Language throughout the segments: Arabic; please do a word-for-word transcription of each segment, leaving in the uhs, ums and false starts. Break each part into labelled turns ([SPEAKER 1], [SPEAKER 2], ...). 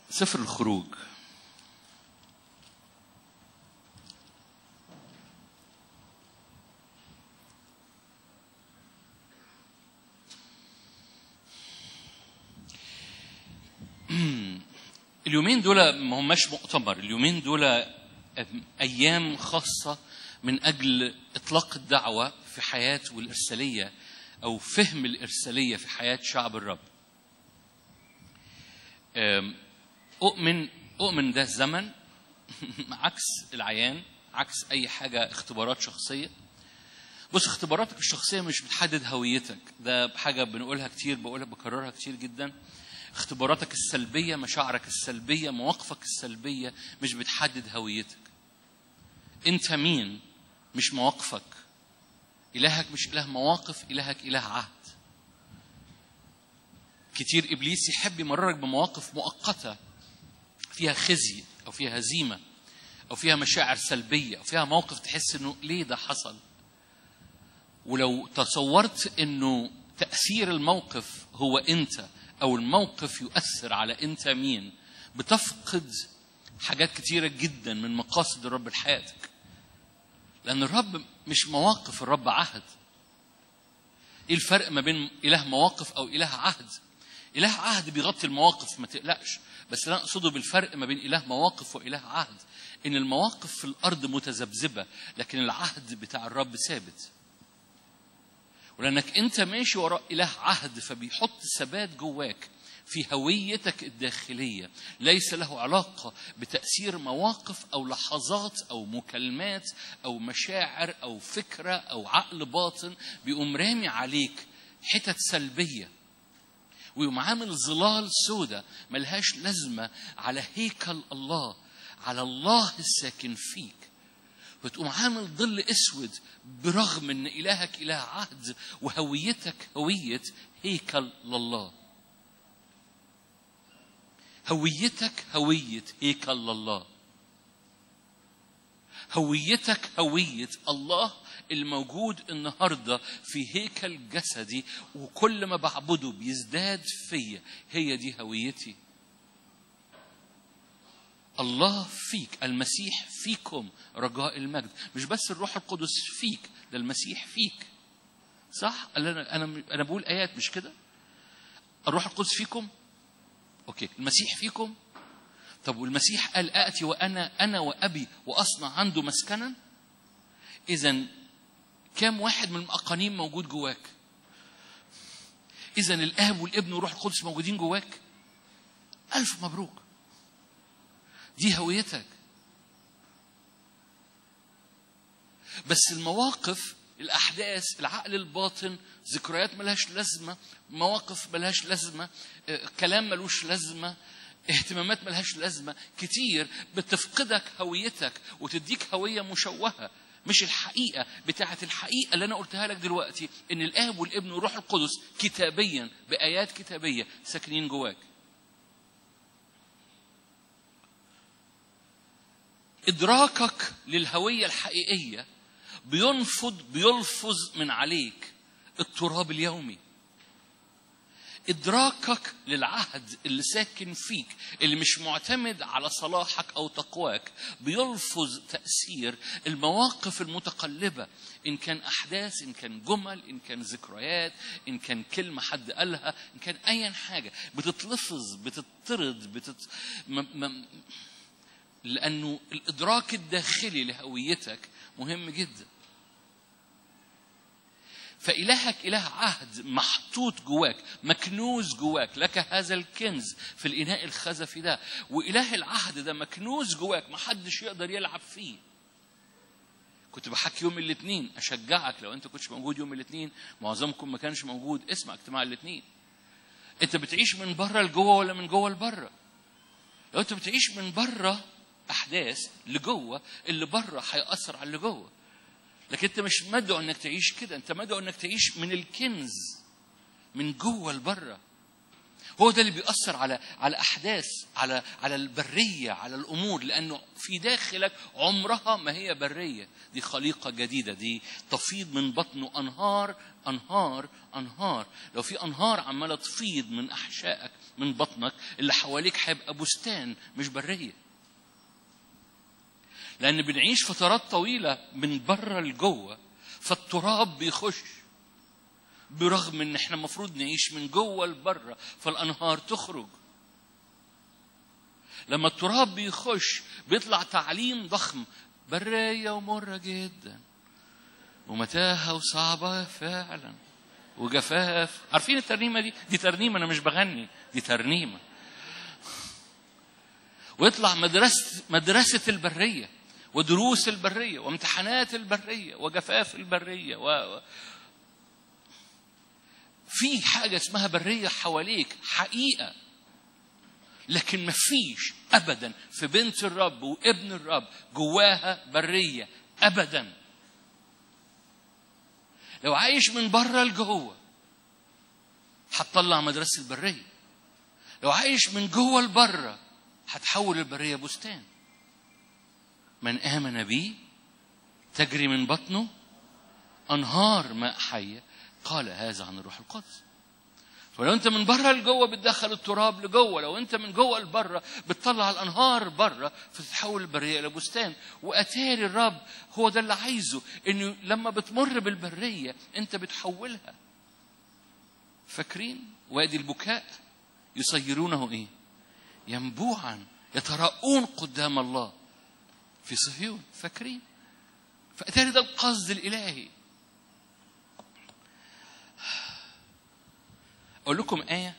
[SPEAKER 1] سفر الخروج. اليومين دول ما هماش مؤتمر، اليومين دول أيام خاصة من أجل إطلاق الدعوة في حياة والإرسالية أو فهم الإرسالية في حياة شعب الرب. أؤمن أؤمن ده الزمن عكس العيان، عكس أي حاجة اختبارات شخصية. بص، اختباراتك الشخصية مش بتحدد هويتك، ده حاجة بنقولها كتير، بقولها بكررها كتير جدا. اختباراتك السلبية، مشاعرك السلبية، مواقفك السلبية مش بتحدد هويتك. انت مين؟ مش مواقفك. إلهك مش إله مواقف، إلهك إله عهد. كتير إبليس يحب يمررك بمواقف مؤقتة فيها خزي أو فيها هزيمة أو فيها مشاعر سلبية أو فيها موقف تحس إنه ليه ده حصل. ولو تصورت إنه تأثير الموقف هو أنت أو الموقف يؤثر على أنت مين، بتفقد حاجات كتيرة جدا من مقاصد الرب لحياتك. لأن الرب مش مواقف، الرب عهد. إيه الفرق ما بين إله مواقف أو إله عهد؟ إله عهد بيغطي المواقف، ما تقلقش. بس لا أقصده بالفرق ما بين إله مواقف وإله عهد، إن المواقف في الأرض متذبذبة لكن العهد بتاع الرب ثابت. ولأنك أنت ماشي وراء إله عهد فبيحط ثبات جواك في هويتك الداخلية، ليس له علاقة بتأثير مواقف أو لحظات أو مكالمات أو مشاعر أو فكرة أو عقل باطن بيقوم رامي عليك حتت سلبية ويقوم عامل ظلال سودة ملهاش لازمة على هيكل الله، على الله الساكن فيك. وتقوم عامل ظل اسود برغم ان الهك اله عهد وهويتك هويه هيكل لله. هويتك هويه هيكل لله. هويتك هويه الله الموجود النهارده في هيكل جسدي، وكل ما بعبده بيزداد فيا. هي دي هويتي. الله فيك، المسيح فيكم رجاء المجد. مش بس الروح القدس فيك، ده المسيح فيك. صح؟ انا انا انا بقول ايات مش كده؟ الروح القدس فيكم، اوكي، المسيح فيكم. طب والمسيح قال اتي وانا انا وابي واصنع عنده مسكنا. اذا كم واحد من الاقانيم موجود جواك؟ اذا الاب والابن والروح القدس موجودين جواك. الف مبروك، دي هويتك. بس المواقف، الأحداث، العقل الباطن، ذكريات ملهاش لازمة، مواقف ملهاش لازمة، كلام ملوش لازمة، اهتمامات ملهاش لازمة كتير بتفقدك هويتك وتديك هوية مشوهة. مش الحقيقة بتاعة الحقيقة اللي أنا قلتها لك دلوقتي، إن الآب والابن والروح القدس كتابيا بآيات كتابية ساكنين جواك. إدراكك للهوية الحقيقية بينفض بيلفظ من عليك التراب اليومي. إدراكك للعهد اللي ساكن فيك اللي مش معتمد على صلاحك أو تقواك بيلفظ تأثير المواقف المتقلبة، إن كان أحداث، إن كان جمل، إن كان ذكريات، إن كان كلمة حد قالها، إن كان أي حاجة بتتلفظ، بتطرد، بتت... م... م... لأنه الإدراك الداخلي لهويتك مهم جدا. فإلهك إله عهد محطوط جواك، مكنوز جواك، لك هذا الكنز في الإناء الخزفي ده. وإله العهد ده مكنوز جواك، محدش يقدر يلعب فيه. كنت بحكي يوم الاثنين، أشجعك لو أنت كنتش موجود يوم الاثنين، معظمكم ما كانش موجود، اسمع اجتماع الاثنين. أنت بتعيش من بره لجوه ولا من جوه لبره؟ لو أنت بتعيش من بره أحداث لجوه، اللي بره هيأثر على اللي جوه. لكن أنت مش مدعو أنك تعيش كده، أنت مدعو أنك تعيش من الكنز من جوه لبره. هو ده اللي بيأثر على على أحداث، على على البرية، على الأمور، لأنه في داخلك عمرها ما هي برية، دي خليقة جديدة، دي تفيض من بطنه أنهار أنهار أنهار. لو في أنهار عمالة تفيض من أحشائك من بطنك، اللي حواليك هيبقى بستان مش برية. لأن بنعيش فترات طويلة من بره لجوه، فالتراب بيخش، برغم ان احنا المفروض نعيش من جوه لبره، فالانهار تخرج. لما التراب بيخش بيطلع تعليم ضخم، برية ومرة جدا ومتاهة وصعبة فعلا وجفاف. عارفين الترنيمة دي؟ دي ترنيمة، انا مش بغني، دي ترنيمة. ويطلع مدرسة مدرسة البرية ودروس البرية وامتحانات البرية وجفاف البرية و... في حاجة اسمها برية حواليك حقيقة، لكن ما فيش أبدا في بنت الرب وابن الرب جواها برية أبدا. لو عايش من بره لجوه هتطلع مدرسة البرية، لو عايش من جوه لبره هتحول البرية بستان. من آمن بي تجري من بطنه أنهار ماء حية، قال هذا عن الروح القدس. فلو انت من بره لجوه بتدخل التراب لجوه، لو انت من جوه لبره بتطلع الانهار بره، فتتحول البريه الى بستان. واتاري الرب هو ده اللي عايزه، انه لما بتمر بالبريه انت بتحولها. فاكرين وادي البكاء يصيرونه ايه؟ ينبوعا يتراءون قدام الله في صهيون. فاكرين؟ فاتاري ده القصد الالهي. أقول لكم آية.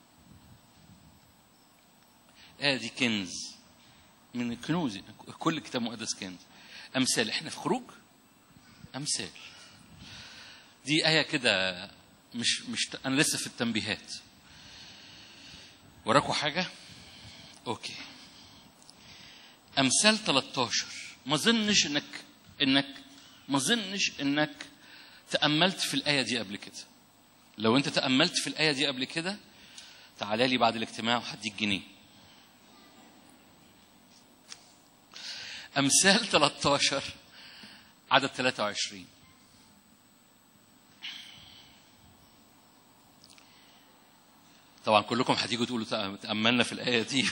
[SPEAKER 1] الآية دي كنز من الكنوز، كل كتاب مقدس كنز. أمثال، إحنا في خروج أمثال. دي آية كده مش مش أنا لسه في التنبيهات. وراكوا حاجة؟ أوكي. أمثال ثلاثة عشر. ما ظنش إنك إنك ما ظنش إنك تأملت في الآية دي قبل كده. لو انت تأملت في الآية دي قبل كده تعالى لي بعد الاجتماع وهديك جنيه. أمثال ثلاثة عشر عدد ثلاثة وعشرين. طبعا كلكم هتيجوا تقولوا تأملنا في الآية دي.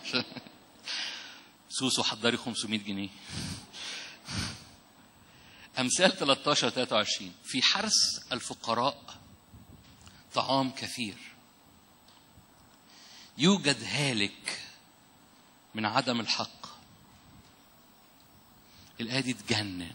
[SPEAKER 1] سوسو حضري خمسمائة جنيه. أمثال ثلاثة عشر ثلاثة وعشرين. في حرث الفقراء طعام كثير، يوجد هالك من عدم الحق. الآية دي تجنن.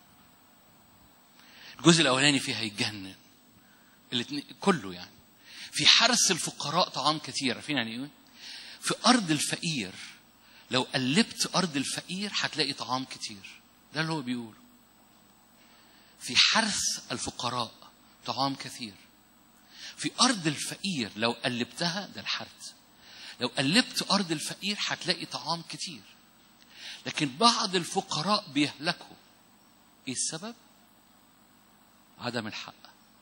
[SPEAKER 1] الجزء الأولاني فيها يتجنن، الاثنين كله يعني. في حرث الفقراء طعام كثير. عارفين يعني ايه؟ في أرض الفقير، لو قلبت أرض الفقير هتلاقي طعام كثير. ده اللي هو بيقوله. في حرث الفقراء طعام كثير. في أرض الفقير لو قلبتها، ده الحرث، لو قلبت أرض الفقير هتلاقي طعام كتير. لكن بعض الفقراء بيهلكوا. إيه السبب؟ عدم الحق.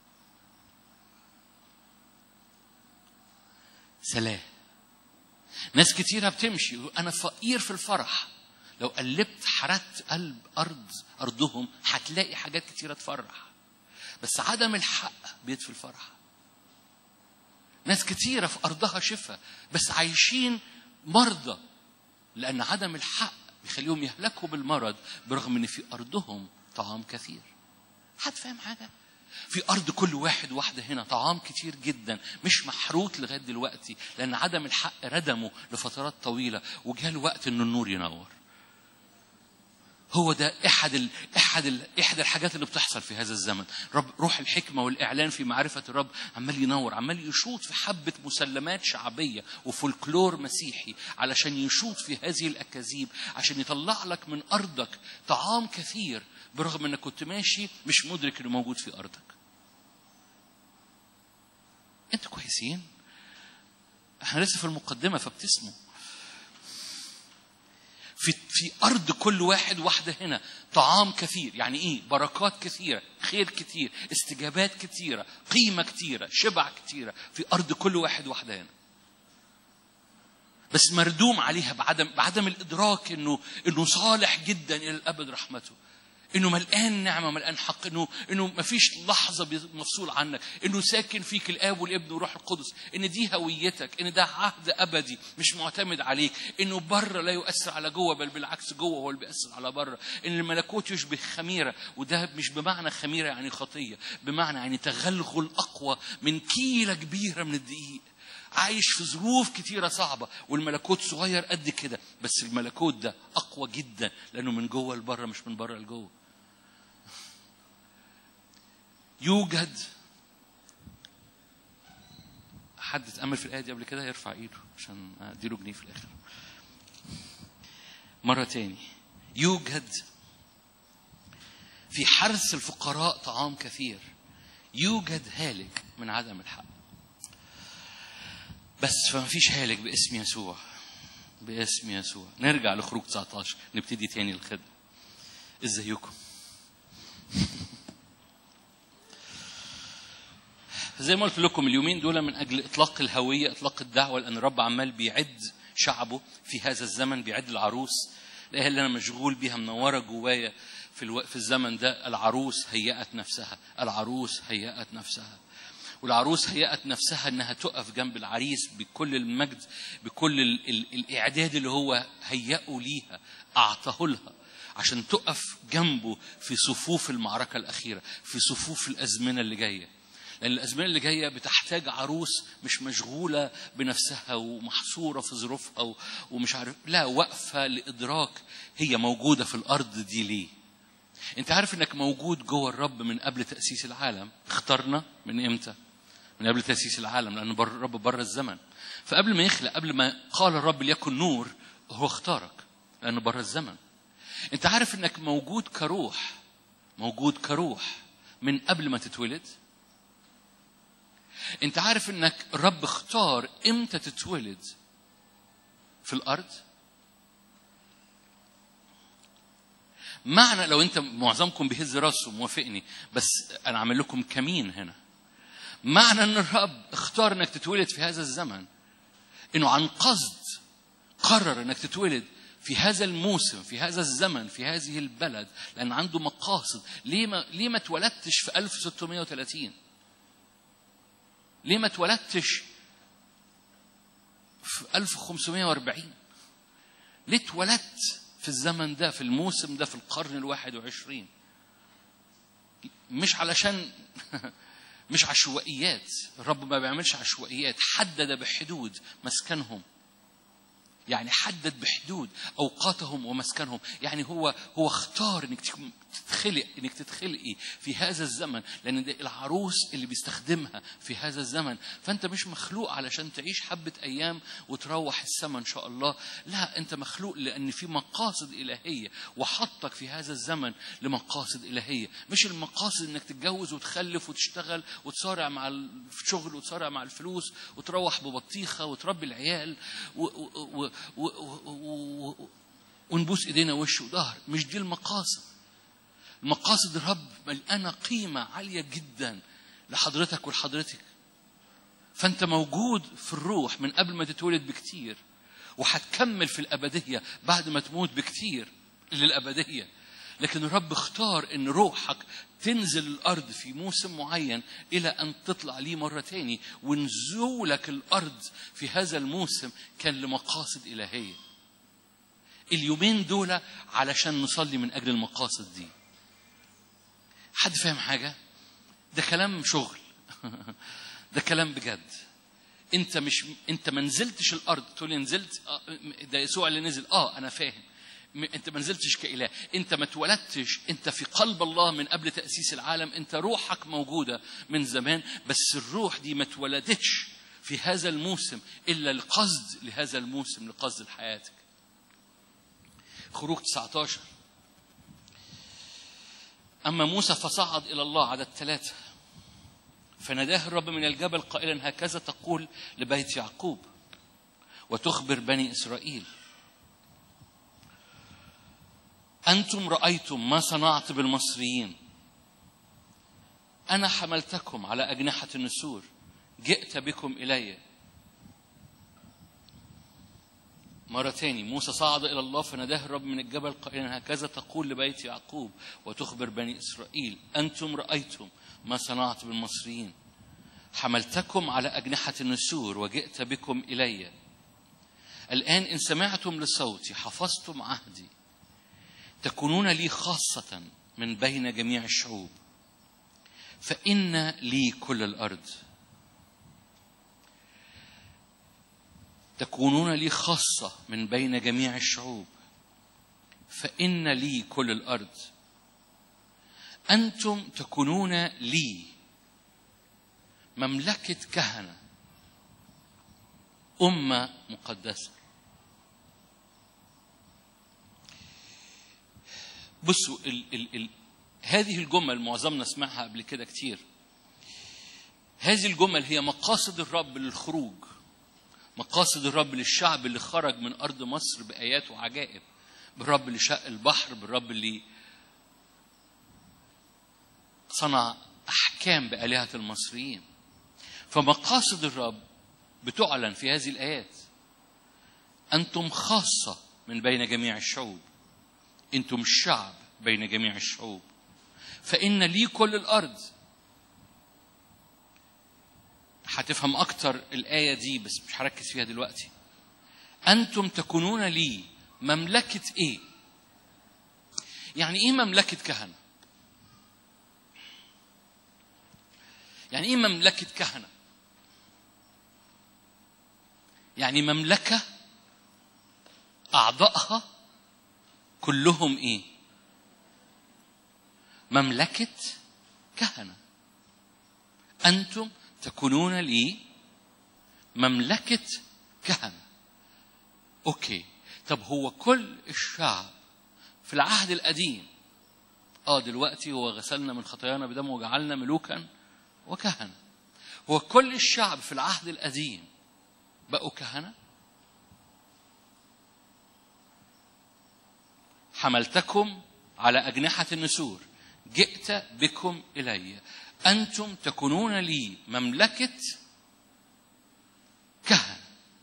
[SPEAKER 1] سلام. ناس كتيرة بتمشي أنا فقير في الفرح، لو قلبت حرت قلب أرض أرضهم هتلاقي حاجات كتيرة تفرح، بس عدم الحق بيطفي الفرح. ناس كتيرة في أرضها شفاء بس عايشين مرضى، لأن عدم الحق بيخليهم يهلكوا بالمرض برغم أن في أرضهم طعام كثير. حد فاهم حاجة؟ في أرض كل واحد واحدة هنا طعام كتير جدا مش محروق لغاية دلوقتي، لأن عدم الحق ردمه لفترات طويلة وجاء الوقت أن النور ينور. هو ده احد ال... احد ال... احد الحاجات اللي بتحصل في هذا الزمن. رب روح الحكمه والاعلان في معرفه الرب عمال ينور، عمال يشوط في حبه مسلمات شعبيه وفولكلور مسيحي علشان يشوط في هذه الاكاذيب، عشان يطلع لك من ارضك طعام كثير برغم انك كنت ماشي مش مدرك انه موجود في ارضك. انتوا كويسين؟ احنا لسه في المقدمه فبتسموا. في في أرض كل واحد واحدة هنا طعام كثير. يعني إيه؟ بركات كثيرة، خير كثير، استجابات كثيرة، قيمة كثيرة، شبع كثيرة في أرض كل واحد واحدة هنا. بس مردوم عليها بعدم بعدم الإدراك إنه إنه صالح جدا إلى الأبد رحمته، إنه ملقان نعمة ملقان حق، إنه إنه ما فيش لحظة مفصول عنك، إنه ساكن فيك الآب والابن والروح القدس، إن دي هويتك، إن ده عهد أبدي مش معتمد عليك، إنه بره لا يؤثر على جوه بل بالعكس جوه هو اللي بيأثر على بره، إن الملكوت يشبه خميرة، وده مش بمعنى خميرة يعني خطية، بمعنى يعني تغلغل أقوى من كيلة كبيرة من الدقيق. عايش في ظروف كتيرة صعبة والملكوت صغير قد كده، بس الملكوت ده أقوى جدا لأنه من جوه لبره مش من بره لجوه. يوجد حد اتأمل في الآية دي قبل كده يرفع إيده عشان أديله جنيه في الآخر. مرة تاني، يوجد في حرث الفقراء طعام كثير، يوجد هالك من عدم الحق، بس فما فيش هالك باسم يسوع. باسم يسوع. نرجع لخروج تسعة عشر نبتدي تاني الخدمة. ازيكم؟ زي ما قلت لكم اليومين دول من أجل إطلاق الهوية، إطلاق الدعوة، لأن الرب عمال بيعد شعبه في هذا الزمن، بيعد العروس. الآية اللي أنا مشغول بيها منورة جوايا في الو... في الزمن ده، العروس هيأت نفسها، العروس هيأت نفسها. والعروس هيأت نفسها أنها تقف جنب العريس بكل المجد، بكل ال... ال... الإعداد اللي هو هيأه ليها، أعطاه لها، عشان تقف جنبه في صفوف المعركة الأخيرة، في صفوف الأزمنة اللي جاية. لأن الأزمنة اللي جاية بتحتاج عروس مش مشغولة بنفسها ومحصورة في ظروفها ومش عارف، لا، واقفة لإدراك هي موجودة في الأرض دي ليه. أنت عارف أنك موجود جوه الرب من قبل تأسيس العالم. اخترنا من إمتى؟ من قبل تأسيس العالم، لأن بر الرب بره الزمن. فقبل ما يخلق، قبل ما قال الرب ليكن نور، هو اختارك لأنه بره الزمن. أنت عارف أنك موجود كروح، موجود كروح من قبل ما تتولد. أنت عارف أنك الرب اختار إمتى تتولد في الأرض. معنى لو أنت معظمكم بيهز راسه موافقني، بس أنا عامل لكم كمين هنا. معنى أن الرب اختار أنك تتولد في هذا الزمن، أنه عن قصد قرر أنك تتولد في هذا الموسم، في هذا الزمن، في هذه البلد، لأن عنده مقاصد. ليه ما ليه ما اتولدتش في ألف وستمائة وثلاثين؟ ليه ما اتولدتش في ألف وخمسمائة وأربعين؟ ليه اتولدت في الزمن ده، في الموسم ده، في القرن الواحد وعشرين؟ مش علشان مش عشوائيات. الرب ما بيعملش عشوائيات. حدد بحدود مسكنهم، يعني حدد بحدود أوقاتهم ومسكنهم. يعني هو هو اختار إنك تتخلق، إنك تتخلقي في هذا الزمن، لأن ده العروس اللي بيستخدمها في هذا الزمن. فأنت مش مخلوق علشان تعيش حبة أيام وتروح السماء إن شاء الله. لا، أنت مخلوق لأن في مقاصد إلهية، وحطك في هذا الزمن لمقاصد إلهية. مش المقاصد إنك تتجوز وتخلف وتشتغل وتصارع مع الشغل وتصارع مع الفلوس وتروح ببطيخة وتربي العيال و, و, و و و و ونبوس ايدينا وش وظهر. مش دي المقاصد. المقاصد الرب ملقانه قيمه عاليه جدا لحضرتك ولحضرتك. فانت موجود في الروح من قبل ما تتولد بكتير، وهتكمل في الابديه بعد ما تموت بكتير للابديه. لكن الرب اختار ان روحك تنزل الارض في موسم معين الى ان تطلع ليه مره تاني. ونزولك الارض في هذا الموسم كان لمقاصد الهيه. اليومين دول علشان نصلي من اجل المقاصد دي. حد فاهم حاجه؟ ده كلام شغل. ده كلام بجد. انت مش انت ما نزلتش الارض تقول لي نزلت. ده يسوع اللي نزل. اه انا فاهم. انت ما نزلتش كإله، انت ما اتولدتش، انت في قلب الله من قبل تأسيس العالم. انت روحك موجودة من زمان، بس الروح دي ما اتولدتش في هذا الموسم إلا لقصد لهذا الموسم، لقصد حياتك. خروج تسعة عشر. أما موسى فصعد إلى الله، عدد ثلاثة، فناداه الرب من الجبل قائلا هكذا تقول لبيت يعقوب وتخبر بني إسرائيل أنتم رأيتم ما صنعت بالمصريين. أنا حملتكم على أجنحة النسور، جئت بكم إلي. مرة تاني موسى صعد إلى الله فناداه الرب من الجبل قائلا هكذا تقول لبيت يعقوب وتخبر بني إسرائيل أنتم رأيتم ما صنعت بالمصريين حملتكم على أجنحة النسور وجئت بكم إلي الآن إن سمعتم لصوتي حفظتم عهدي تكونون لي خاصة من بين جميع الشعوب فإن لي كل الأرض تكونون لي خاصة من بين جميع الشعوب فإن لي كل الأرض أنتم تكونون لي مملكة كهنة أمة مقدسة. بصوا ال ال ال هذه الجمل معظمنا سمعها قبل كده كتير. هذه الجمل هي مقاصد الرب للخروج، مقاصد الرب للشعب اللي خرج من أرض مصر بآيات وعجائب، بالرب اللي شق البحر، بالرب اللي صنع أحكام بآلهة المصريين. فمقاصد الرب بتعلن في هذه الآيات. أنتم خاصة من بين جميع الشعوب، أنتم الشعب بين جميع الشعوب، فإن لي كل الأرض. هتفهم أكتر الآية دي بس مش هركز فيها دلوقتي. أنتم تكونون لي مملكة إيه؟ يعني إيه مملكة كهنة؟ يعني إيه مملكة كهنة؟ يعني مملكة أعضائها كلهم إيه؟ مملكة كهنة. أنتم تكونون لي مملكة كهنة. أوكي، طب هو كل الشعب في العهد القديم آه دلوقتي هو غسلنا من خطايانا بدمه وجعلنا ملوكا وكهنة. هو كل الشعب في العهد القديم بقوا كهنة؟ حملتكم على أجنحة النسور جئت بكم إلي أنتم تكونون لي مملكة كهنة.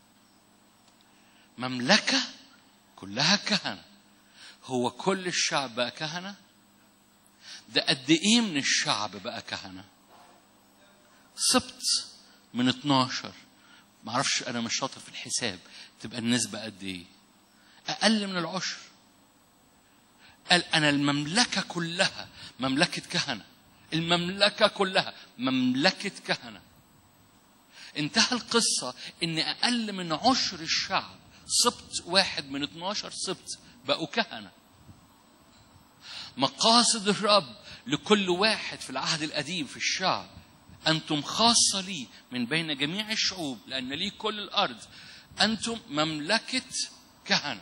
[SPEAKER 1] مملكة كلها كهنة. هو كل الشعب بقى كهنة؟ ده قد إيه من الشعب بقى كهنة؟ سبت من اتناشر، معرفش أنا مش شاطر في الحساب، تبقى النسبة قد إيه؟ أقل من العشر. قال أنا المملكة كلها مملكة كهنة. المملكة كلها مملكة كهنة. انتهى القصة إن أقل من عشر الشعب، سبت واحد من اتناشر سبت، بقوا كهنة. مقاصد الرب لكل واحد في العهد القديم في الشعب: أنتم خاصة لي من بين جميع الشعوب لأن لي كل الأرض. أنتم مملكة كهنة.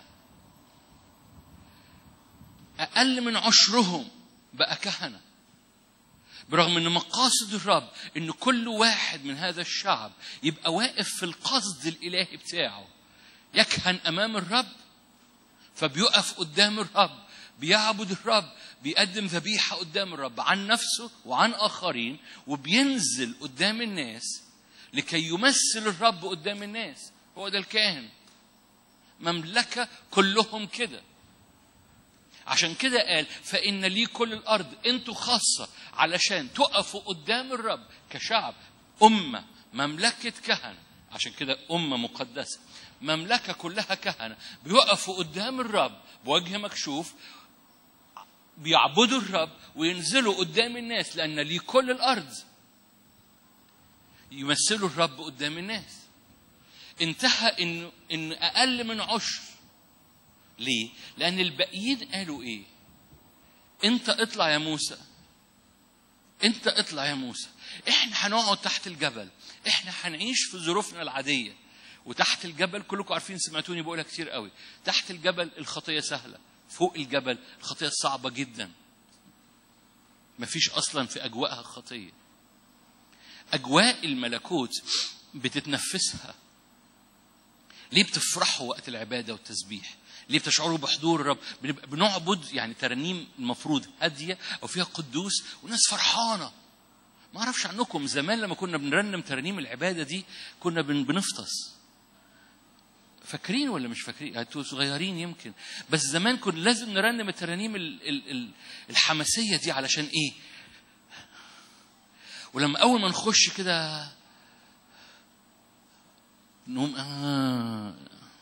[SPEAKER 1] أقل من عشرهم بقى كهنة، برغم أن مقاصد الرب أن كل واحد من هذا الشعب يبقى واقف في القصد الإلهي بتاعه، يكهن أمام الرب، فبيقف قدام الرب، بيعبد الرب، بيقدم ذبيحة قدام الرب عن نفسه وعن آخرين، وبينزل قدام الناس لكي يمثل الرب قدام الناس. هو ده الكاهن. مملكة كلهم كده. عشان كده قال فإن لي كل الأرض. انتوا خاصة علشان تقفوا قدام الرب كشعب، أمة، مملكة كهنة. عشان كده أمة مقدسة، مملكة كلها كهنة، بيقفوا قدام الرب بوجه مكشوف، بيعبدوا الرب وينزلوا قدام الناس لأن لي كل الأرض، يمثلوا الرب قدام الناس. انتهى إن إن أقل من عشر. ليه؟ لأن الباقيين قالوا إيه؟ أنت اطلع يا موسى، أنت اطلع يا موسى، إحنا هنقعد تحت الجبل، إحنا هنعيش في ظروفنا العادية. وتحت الجبل كلكم عارفين، سمعتوني بقولها كتير قوي، تحت الجبل الخطية سهلة، فوق الجبل الخطية صعبة جدا. مفيش أصلا في أجواءها خطية. أجواء الملكوت بتتنفسها. ليه بتفرحوا وقت العبادة والتسبيح؟ ليه بتشعروا بحضور الرب؟ بنعبد يعني ترنيم المفروض هادية أو فيها قدوس وناس فرحانة. ما أعرفش عنكم، زمان لما كنا بنرنم ترنيم العبادة دي كنا بنفطس. فاكرين ولا مش فاكرين؟ انتوا صغيرين يمكن، بس زمان كنا لازم نرنم الترانيم الحماسيه دي. علشان ايه؟ ولما اول ما نخش كده نقوم آه.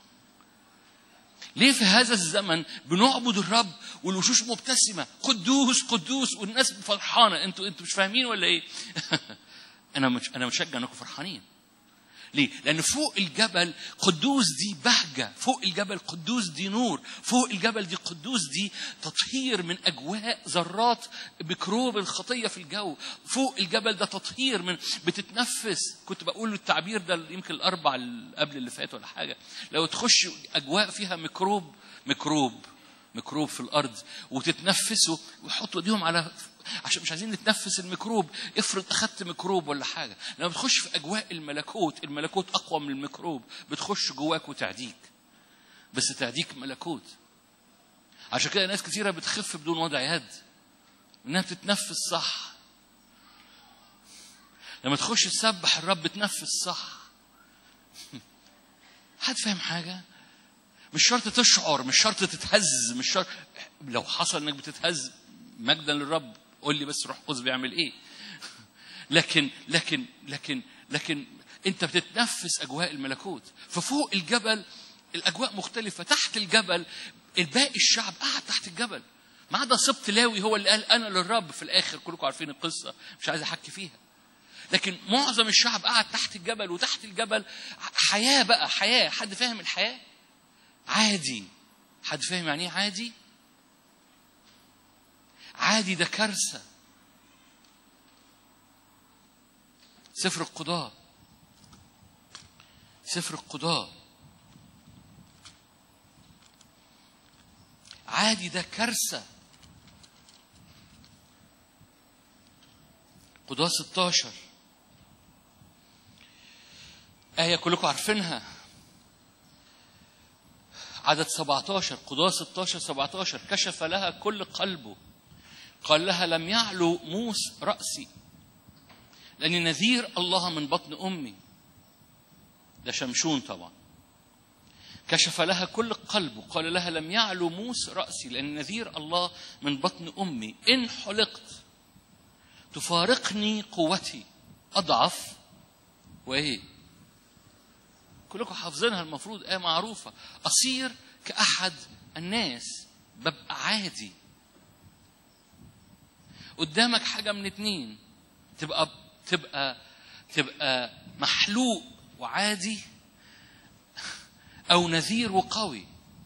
[SPEAKER 1] ليه في هذا الزمن بنعبد الرب والوشوش مبتسمه قدوس قدوس والناس فرحانه؟ انتوا انتوا مش فاهمين ولا ايه؟ انا مش انا متشجع انكم فرحانين. ليه؟ لأن فوق الجبل قدوس دي بهجة، فوق الجبل قدوس دي نور، فوق الجبل دي قدوس دي تطهير من أجواء ذرات ميكروب الخطية في الجو. فوق الجبل ده تطهير من بتتنفس. كنت بقول التعبير ده يمكن الأربع قبل اللي فات ولا حاجة. لو تخش أجواء فيها ميكروب ميكروب ميكروب في الأرض وتتنفسوا ويحطوا ايديهم على، عشان مش عايزين نتنفس الميكروب. افرض أخذت ميكروب ولا حاجة. لما بتخش في أجواء الملكوت، الملكوت أقوى من الميكروب، بتخش جواك وتعديك، بس تعديك ملكوت. عشان كده ناس كثيرة بتخف بدون وضع يد، إنها بتتنفس صح. لما تخش تسبح الرب بتنفس صح. حد فاهم حاجة؟ مش شرط تشعر، مش شرط تتهز، مش شرط. لو حصل إنك بتتهز مجدا للرب قول لي بس روح قدس بيعمل ايه. لكن لكن لكن لكن انت بتتنفس اجواء الملكوت. ففوق الجبل الاجواء مختلفه. تحت الجبل الباقي الشعب قاعد تحت الجبل، ما عدا سبط لاوي هو اللي قال انا للرب في الاخر. كلكم عارفين القصه، مش عايز احكي فيها. لكن معظم الشعب قاعد تحت الجبل. وتحت الجبل حياه بقى، حياه. حد فاهم الحياه؟ عادي. حد فاهم يعني ايه عادي؟ عادي ده كارثة. سفر القضاء، سفر القضاء. عادي ده كارثة. قضاء ستة عشر آية كلكم عارفينها. عدد سبعة عشر. قضاء ستة عشر سبعة عشر. كشف لها كل قلبه، قال لها لم يعلو موس رأسي لأني نذير الله من بطن أمي. ده شمشون طبعا. كشف لها كل قلبه، قال لها لم يعلو موس رأسي لأني نذير الله من بطن أمي. إن حلقت تفارقني قوتي، أضعف وإيه؟ كلكم حافظينها المفروض، آية معروفة. أصير كأحد الناس، ببقى عادي. قدامك حاجة من اتنين، تبقى تبقى تبقى محلوق وعادي، أو نذير وقوي.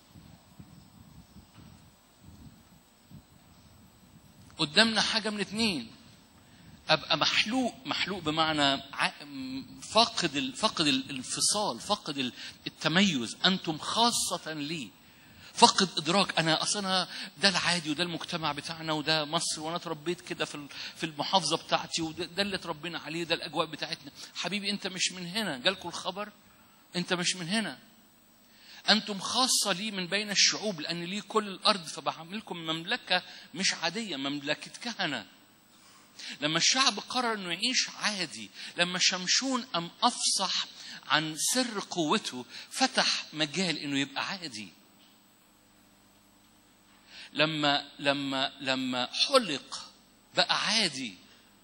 [SPEAKER 1] قدامنا حاجة من اتنين، أبقى محلوق. محلوق بمعنى فاقد فاقد الانفصال، فاقد التميز. أنتم خاصة لي. فقد إدراك. أنا أصلا ده العادي وده المجتمع بتاعنا وده مصر وأنا تربيت كده في في المحافظة بتاعتي وده اللي تربينا عليه، ده الأجواء بتاعتنا. حبيبي أنت مش من هنا. جالكوا الخبر؟ أنت مش من هنا. أنتم خاصة لي من بين الشعوب لأن لي كل الأرض، فبعملكم مملكة مش عادية، مملكة كهنة. لما الشعب قرر أنه يعيش عادي، لما شمشون أم أفصح عن سر قوته، فتح مجال أنه يبقى عادي. لما لما لما حلق بقى عادي.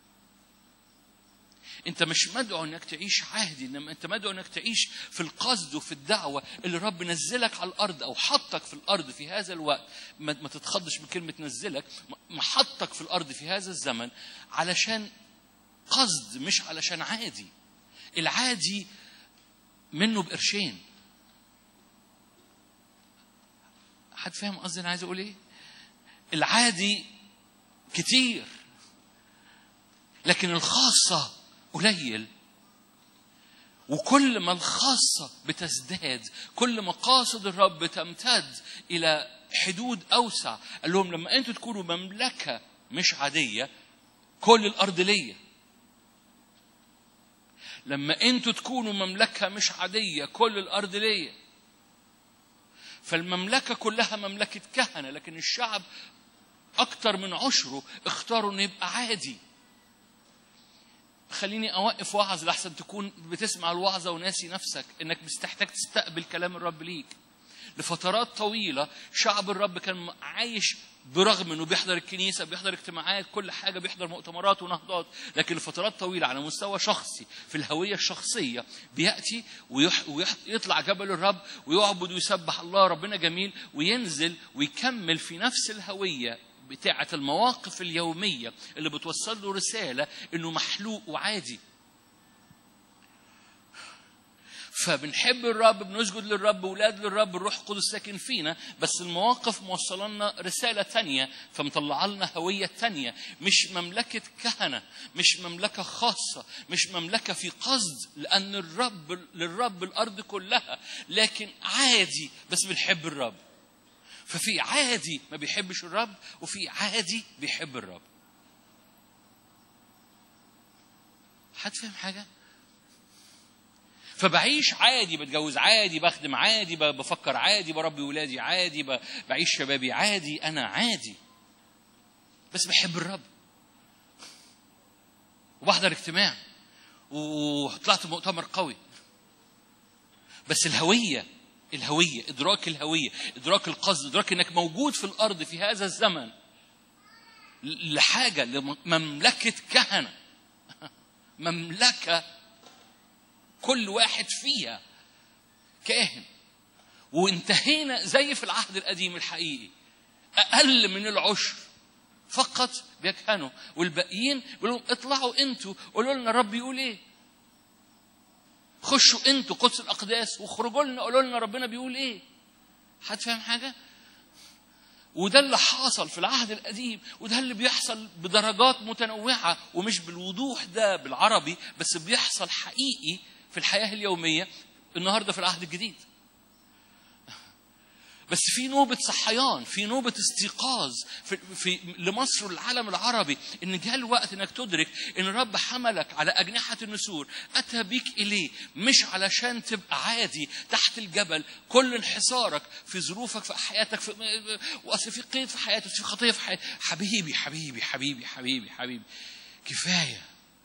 [SPEAKER 1] انت مش مدعو انك تعيش عادي، انما انت مدعو انك تعيش في القصد وفي الدعوه اللي رب نزلك على الارض او حطك في الارض في هذا الوقت. ما تتخضش بكلمه نزلك، ما حطك في الارض في هذا الزمن علشان قصد، مش علشان عادي. العادي منه بقرشين. حد فاهم قصدي انا عايز اقول ايه؟ العادي كتير لكن الخاصة قليل. وكل ما الخاصة بتزداد كل ما مقاصد الرب تمتد إلى حدود أوسع. قال لهم لما أنتوا تكونوا مملكة مش عادية كل الأرض ليا. لما أنتوا تكونوا مملكة مش عادية كل الأرض ليا. فالمملكة كلها مملكة كهنة، لكن الشعب أكتر من عشره اختاروا أن يبقى عادي. خليني أوقف وعظ لحسن تكون بتسمع الوعظة وناسي نفسك إنك مستحتاج تستقبل كلام الرب ليك. لفترات طويلة شعب الرب كان عايش برغم انه بيحضر الكنيسة، بيحضر اجتماعات، كل حاجة، بيحضر مؤتمرات ونهضات، لكن لفترات طويلة على مستوى شخصي في الهوية الشخصية بيأتي ويطلع جبل الرب ويعبد ويسبح الله، ربنا جميل، وينزل ويكمل في نفس الهوية بتاعة المواقف اليومية اللي بتوصل له رسالة انه محلوق وعادي. فبنحب الرب، بنسجد للرب، ولاد للرب، الروح القدس ساكن فينا، بس المواقف موصله لنا رساله تانية، فمطلع لنا هويه تانية، مش مملكه كهنه، مش مملكه خاصه، مش مملكه في قصد، لان الرب للرب الارض كلها، لكن عادي بس بنحب الرب. ففي عادي ما بيحبش الرب، وفي عادي بيحب الرب. حد فاهم حاجه؟ فبعيش عادي، بتجوز عادي، بخدم عادي، بفكر عادي، بربي ولادي عادي، بعيش شبابي عادي، أنا عادي بس بحب الرب. وبحضر اجتماع وطلعت مؤتمر قوي، بس الهوية الهوية إدراك الهوية، إدراك القصد، إدراك إنك موجود في الأرض في هذا الزمن لحاجة، لمملكة كهنة، مملكة كل واحد فيها كاهن. وانتهينا زي في العهد القديم الحقيقي، أقل من العشر فقط بيكهنوا، والباقيين بيقولوا اطلعوا انتوا قولوا لنا الرب يقول ايه، خشوا انتوا قدس الأقداس وخرجوا لنا قولوا لنا ربنا بيقول ايه. حد فاهم حاجة؟ وده اللي حصل في العهد القديم، وده اللي بيحصل بدرجات متنوعة ومش بالوضوح ده بالعربي، بس بيحصل حقيقي في الحياة اليومية النهاردة في العهد الجديد. بس في نوبة صحيان، في نوبة استيقاظ في, في لمصر والعالم العربي، إن جاء الوقت إنك تدرك إن الرب حملك على أجنحة النسور، أتى بيك إليه مش علشان تبقى عادي تحت الجبل كل انحصارك في ظروفك في حياتك، في وأصل في قيد في حياتك، في خطية في حياتك. حبيبي حبيبي حبيبي حبيبي حبيبي كفاية.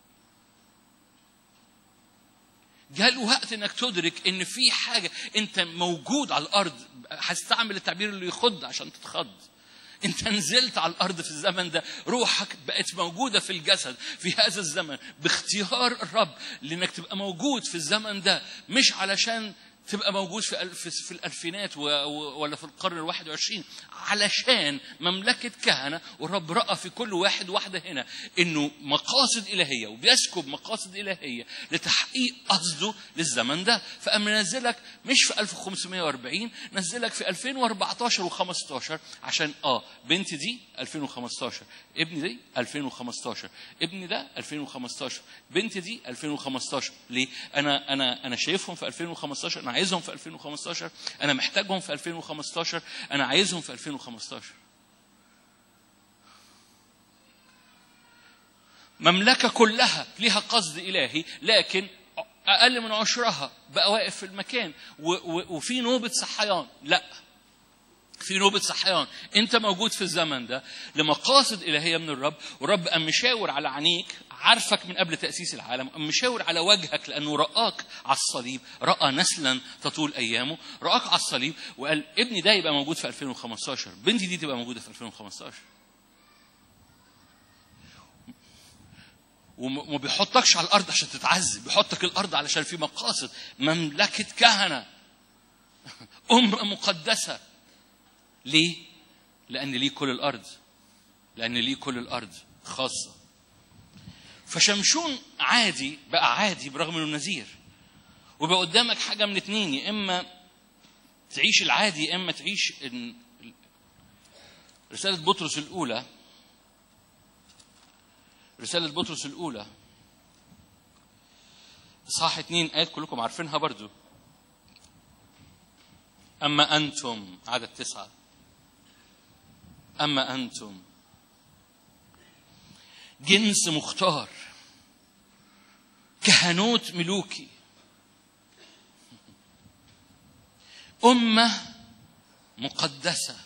[SPEAKER 1] جاء الوقت انك تدرك ان في حاجة انت موجود على الارض، هستعمل التعبير اللي يخض عشان تتخض. انت نزلت على الارض في الزمن ده، روحك بقت موجودة في الجسد في هذا الزمن باختيار الرب، لانك تبقى موجود في الزمن ده مش علشان تبقى موجود في في الألفينات ولا في القرن الواحد وعشرين، علشان مملكة كهنة. والرب رأى في كل واحد واحدة هنا إنه مقاصد إلهية، وبيسكب مقاصد إلهية لتحقيق قصده للزمن ده. فأم نزلك مش في ألف وخمسمائة وأربعين، نزلك في ألفين وأربعتاشر وخمستاشر، عشان آه بنتي دي ألفين وخمستاشر، ابني دي ألفين وخمستاشر، ابني ده ألفين وخمستاشر، بنتي دي ألفين وخمستاشر. ليه؟ أنا أنا أنا شايفهم في ألفين وخمستاشر، أنا عايزهم في ألفين وخمستاشر، أنا محتاجهم في ألفين وخمستاشر، أنا عايزهم في ألفين وخمستاشر. مملكة كلها لها قصد إلهي، لكن أقل من عشرها بقى واقف في المكان وفي نوبة صحيان. لا، في نوبة صحيان. انت موجود في الزمن ده لمقاصد إلهية من الرب، والرب أم مشاور على عينيك، عارفك من قبل تأسيس العالم، أم مشاور على وجهك لأنه رآك على الصليب، رأى نسلا تطول أيامه، رآك على الصليب وقال ابني ده يبقى موجود في ألفين وخمستاشر، بنتي دي تبقى موجودة في ألفين وخمستاشر. وما بيحطكش على الأرض عشان تتعذب، بيحطك الأرض علشان في مقاصد. مملكة كهنة، أمة مقدسة. ليه؟ لأن ليه كل الأرض، لأن ليه كل الأرض خاصة. فشمشون عادي بقى عادي برغم انه نذير، وبقى قدامك حاجة من اتنين، يا إما تعيش العادي يا إما تعيش. رسالة بطرس الأولى، رسالة بطرس الأولى إصحاح اتنين آيات كلكم عارفينها برضو. أما أنتم، عدد تسعة، أما أنتم جنس مختار، كهنوت ملوكي، أمة مقدسة،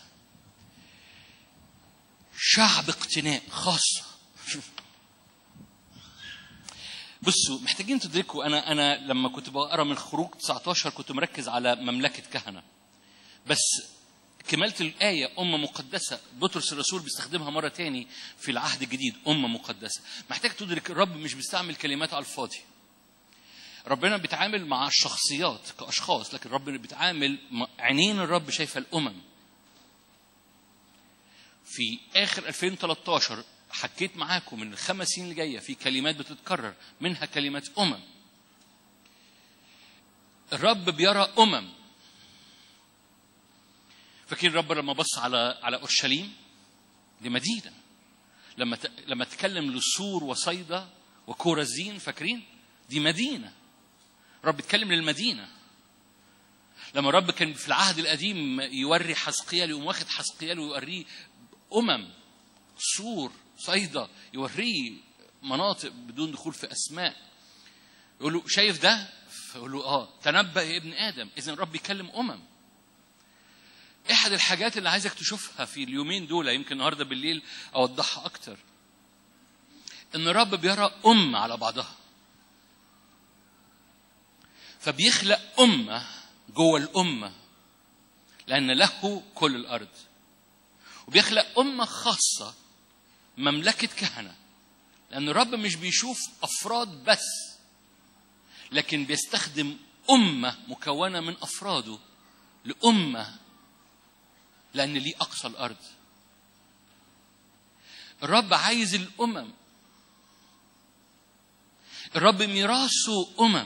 [SPEAKER 1] شعب اقتناء خاصة. بصوا محتاجين تدركوا، انا انا لما كنت بقرا من خروج تسعة عشر كنت مركز على مملكه كهنه، بس كمالة الآية أمة مقدسة بطرس الرسول بيستخدمها مرة تاني في العهد الجديد، أمة مقدسة. محتاج تدرك الرب مش بيستعمل كلمات على الفاضي. ربنا بيتعامل مع الشخصيات كأشخاص، لكن ربنا بيتعامل عينين الرب شايفة الأمم. في آخر ألفين وثلاثة عشر حكيت معاكم من الخمس سنين اللي جاية في كلمات بتتكرر، منها كلمات أمم. الرب بيرى أمم. فاكرين الرب لما بص على على اورشليم دي مدينه، لما ت... لما تكلم لسور وصيدا وكورزين، فاكرين دي مدينه. الرب اتكلم للمدينه. لما الرب كان في العهد القديم يوري حزقيال، يقوم واخد حزقيال ويوريه امم سور صيدا، يوريه مناطق بدون دخول في اسماء. يقول له شايف ده؟ فيقول له اه تنبأ يا ابن ادم. اذا الرب يكلم امم. احد الحاجات اللي عايزك تشوفها في اليومين دول، يمكن النهارده بالليل اوضحها اكتر، ان الرب بيرى امه على بعضها، فبيخلق امه جوه الامه لان له كل الارض، وبيخلق امه خاصه مملكه كهنه، لان الرب مش بيشوف افراد بس، لكن بيستخدم امه مكونه من افراده لامه، لأن ليه أقصى الأرض. الرب عايز الأمم. الرب ميراثه أمم،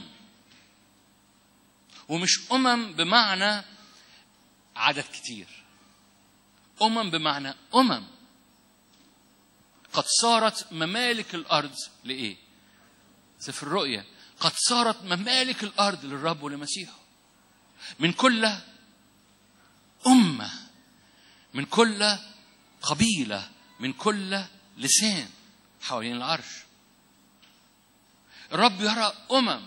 [SPEAKER 1] ومش أمم بمعنى عدد كتير، أمم بمعنى أمم قد صارت ممالك الأرض لإيه؟ سفر الرؤيا قد صارت ممالك الأرض للرب ولمسيحه، من كل أمة، من كل قبيلة، من كل لسان حوالين العرش. الرب يرى أمم،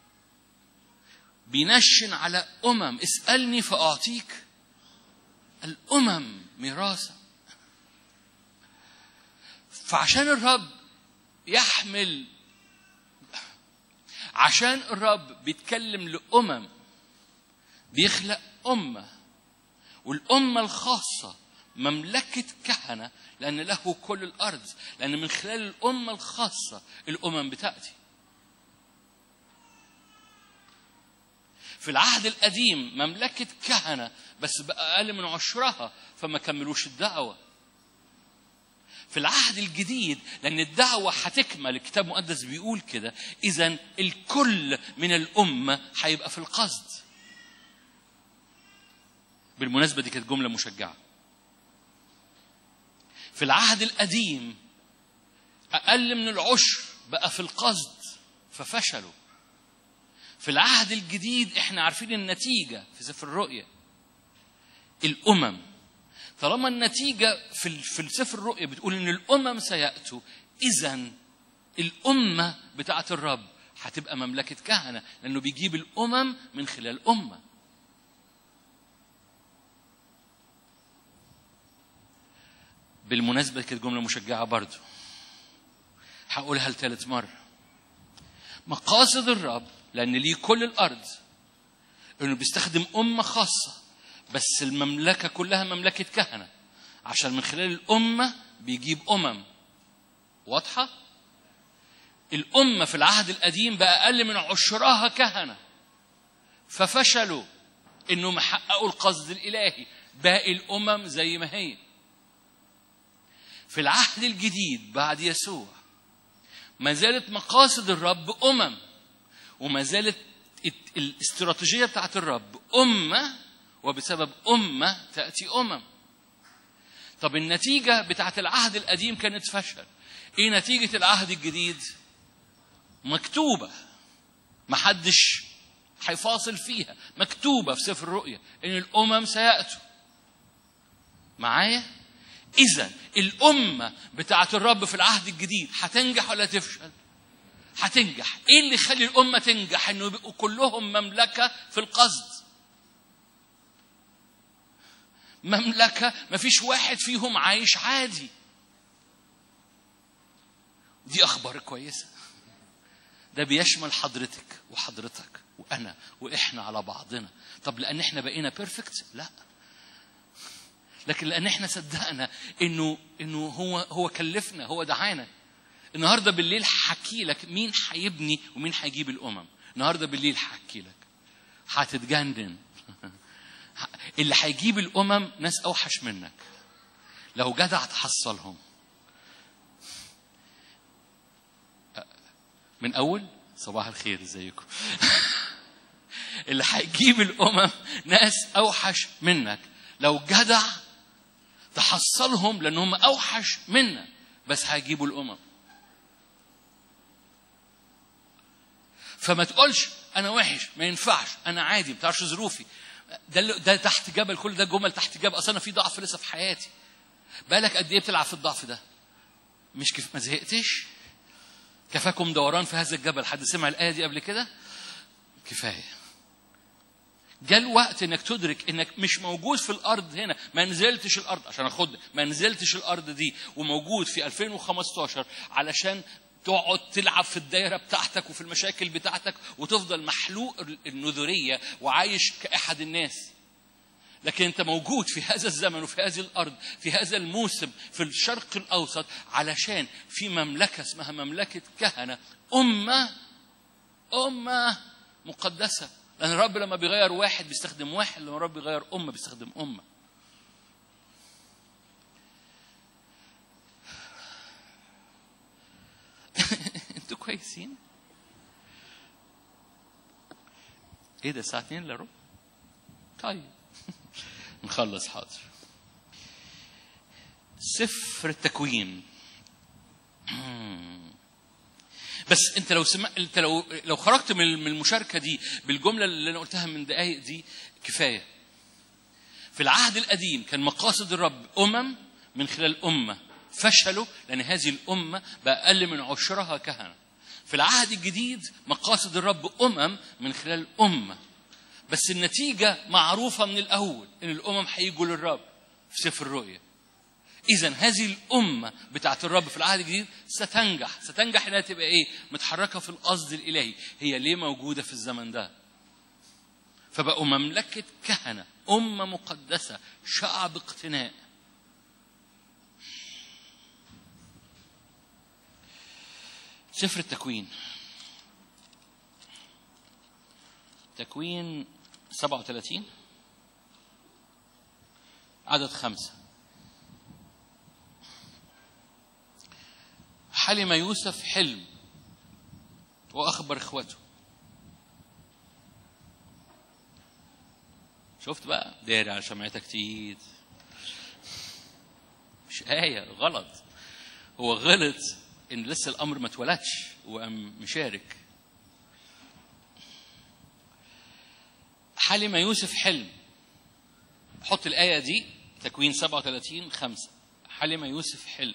[SPEAKER 1] بينشن على أمم. اسألني فأعطيك الأمم ميراثا. فعشان الرب يحمل، عشان الرب بيتكلم لأمم، بيخلق أمة، والأمة الخاصة مملكة كهنة لأن له كل الأرض، لأن من خلال الأمة الخاصة الأمم بتأتي. في العهد القديم مملكة كهنة بس بقى أقل من عشرها فما كملوش الدعوة. في العهد الجديد لأن الدعوة هتكمل، الكتاب المقدس بيقول كده، إذن الكل من الأمة هيبقى في القصد. بالمناسبة دي كانت جملة مشجعة. في العهد القديم أقل من العشر بقى في القصد ففشلوا. في العهد الجديد احنا عارفين النتيجة في سفر الرؤيا، الأمم. طالما النتيجة في في سفر الرؤيا بتقول إن الأمم سيأتوا، إذن الأمة بتاعة الرب هتبقى مملكة كهنة، لأنه بيجيب الأمم من خلال أمة. بالمناسبة كانت جملة مشجعة برضو، هقولها لثالث مرة. مقاصد الرب لأن ليه كل الأرض إنه بيستخدم أمة خاصة، بس المملكة كلها مملكة كهنة، عشان من خلال الأمة بيجيب أمم. واضحة؟ الأمة في العهد القديم بقى أقل من عشرها كهنة ففشلوا إنهم يحققوا القصد الإلهي، باقي الأمم زي ما هي. في العهد الجديد بعد يسوع ما زالت مقاصد الرب أمم، وما زالت الاستراتيجية بتاعت الرب أمة، وبسبب أمة تأتي أمم. طب النتيجة بتاعت العهد القديم كانت فشل. إيه نتيجة العهد الجديد؟ مكتوبة، محدش هيفاصل فيها، مكتوبة في سفر الرؤيا إن الأمم سيأتوا. معايا؟ إذا الأمة بتاعت الرب في العهد الجديد هتنجح ولا تفشل؟ هتنجح. إيه اللي يخلي الأمة تنجح؟ إنه يبقوا كلهم مملكة في القصد، مملكة ما فيش واحد فيهم عايش عادي. دي أخبار كويسة. ده بيشمل حضرتك وحضرتك وأنا وإحنا على بعضنا. طب لأن إحنا بقينا بيرفكت؟ لا، لكن لأن إحنا صدقنا إنه إنه هو هو كلفنا، هو دعانا. النهارده بالليل حكي لك مين هيبني ومين هيجيب الأمم. النهارده بالليل حكي لك، هتتجنن. اللي هيجيب الأمم ناس أوحش منك، لو جدع تحصلهم من أول صباح الخير ازيكم. اللي هيجيب الأمم ناس أوحش منك، لو جدع تحصلهم لأنهم أوحش منك، بس هيجيبوا الأمم. فما تقولش أنا وحش، ما ينفعش، أنا عادي، ما بتعرفش ظروفي. ده ده تحت جبل، كل ده جمل تحت جبل. أصلا أنا في ضعف لسه في حياتي. بالك قد إيه بتلعب في الضعف ده؟ مش كيف ما زهقتش؟ كفاكم دوران في هذا الجبل. حد سمع الآية دي قبل كده؟ كفاية. جاء الوقت انك تدرك انك مش موجود في الارض هنا. ما نزلتش الارض عشان اخد، ما نزلتش الارض دي وموجود في ألفين وخمستاشر علشان تقعد تلعب في الدائرة بتاعتك وفي المشاكل بتاعتك وتفضل محلوق النذرية وعايش كأحد الناس. لكن انت موجود في هذا الزمن وفي هذه الارض في هذا الموسم في الشرق الاوسط علشان في مملكة اسمها مملكة كهنة، امة امة مقدسة. لأن الرب لما بيغير واحد بيستخدم واحد، لما الرب بيغير أمة بيستخدم أمة. انتوا كويسين؟ ايه ده الساعة اتنين الا ربع؟ طيب نخلص حاضر. سفر التكوين. بس انت لو سمع... انت لو لو خرجت من المشاركه دي بالجمله اللي انا قلتها من دقائق دي كفايه. في العهد القديم كان مقاصد الرب امم من خلال امه فشلوا لان هذه الامه باقل من عشرها كهنه. في العهد الجديد مقاصد الرب امم من خلال امه، بس النتيجه معروفه من الاول ان الامم هيجوا للرب في سفر الرؤيا. إذن هذه الأمة بتاعت الرب في العهد الجديد ستنجح. ستنجح إنها تبقى إيه؟ متحركة في القصد الإلهي. هي ليه موجودة في الزمن ده؟ فبقوا مملكة كهنة، أمة مقدسة، شعب اقتناء. سفر التكوين، تكوين سبعة وثلاثين عدد خمسة. حلم يوسف حلم وأخبر إخوته. شفت بقى؟ داري على شمعتك تيت. مش آية غلط، هو غلط إن لسه الأمر ما اتولدش وقام مشارك. حلم يوسف حلم. حط الآية دي تكوين سبعة وثلاثين خمسة. حلم يوسف حلم.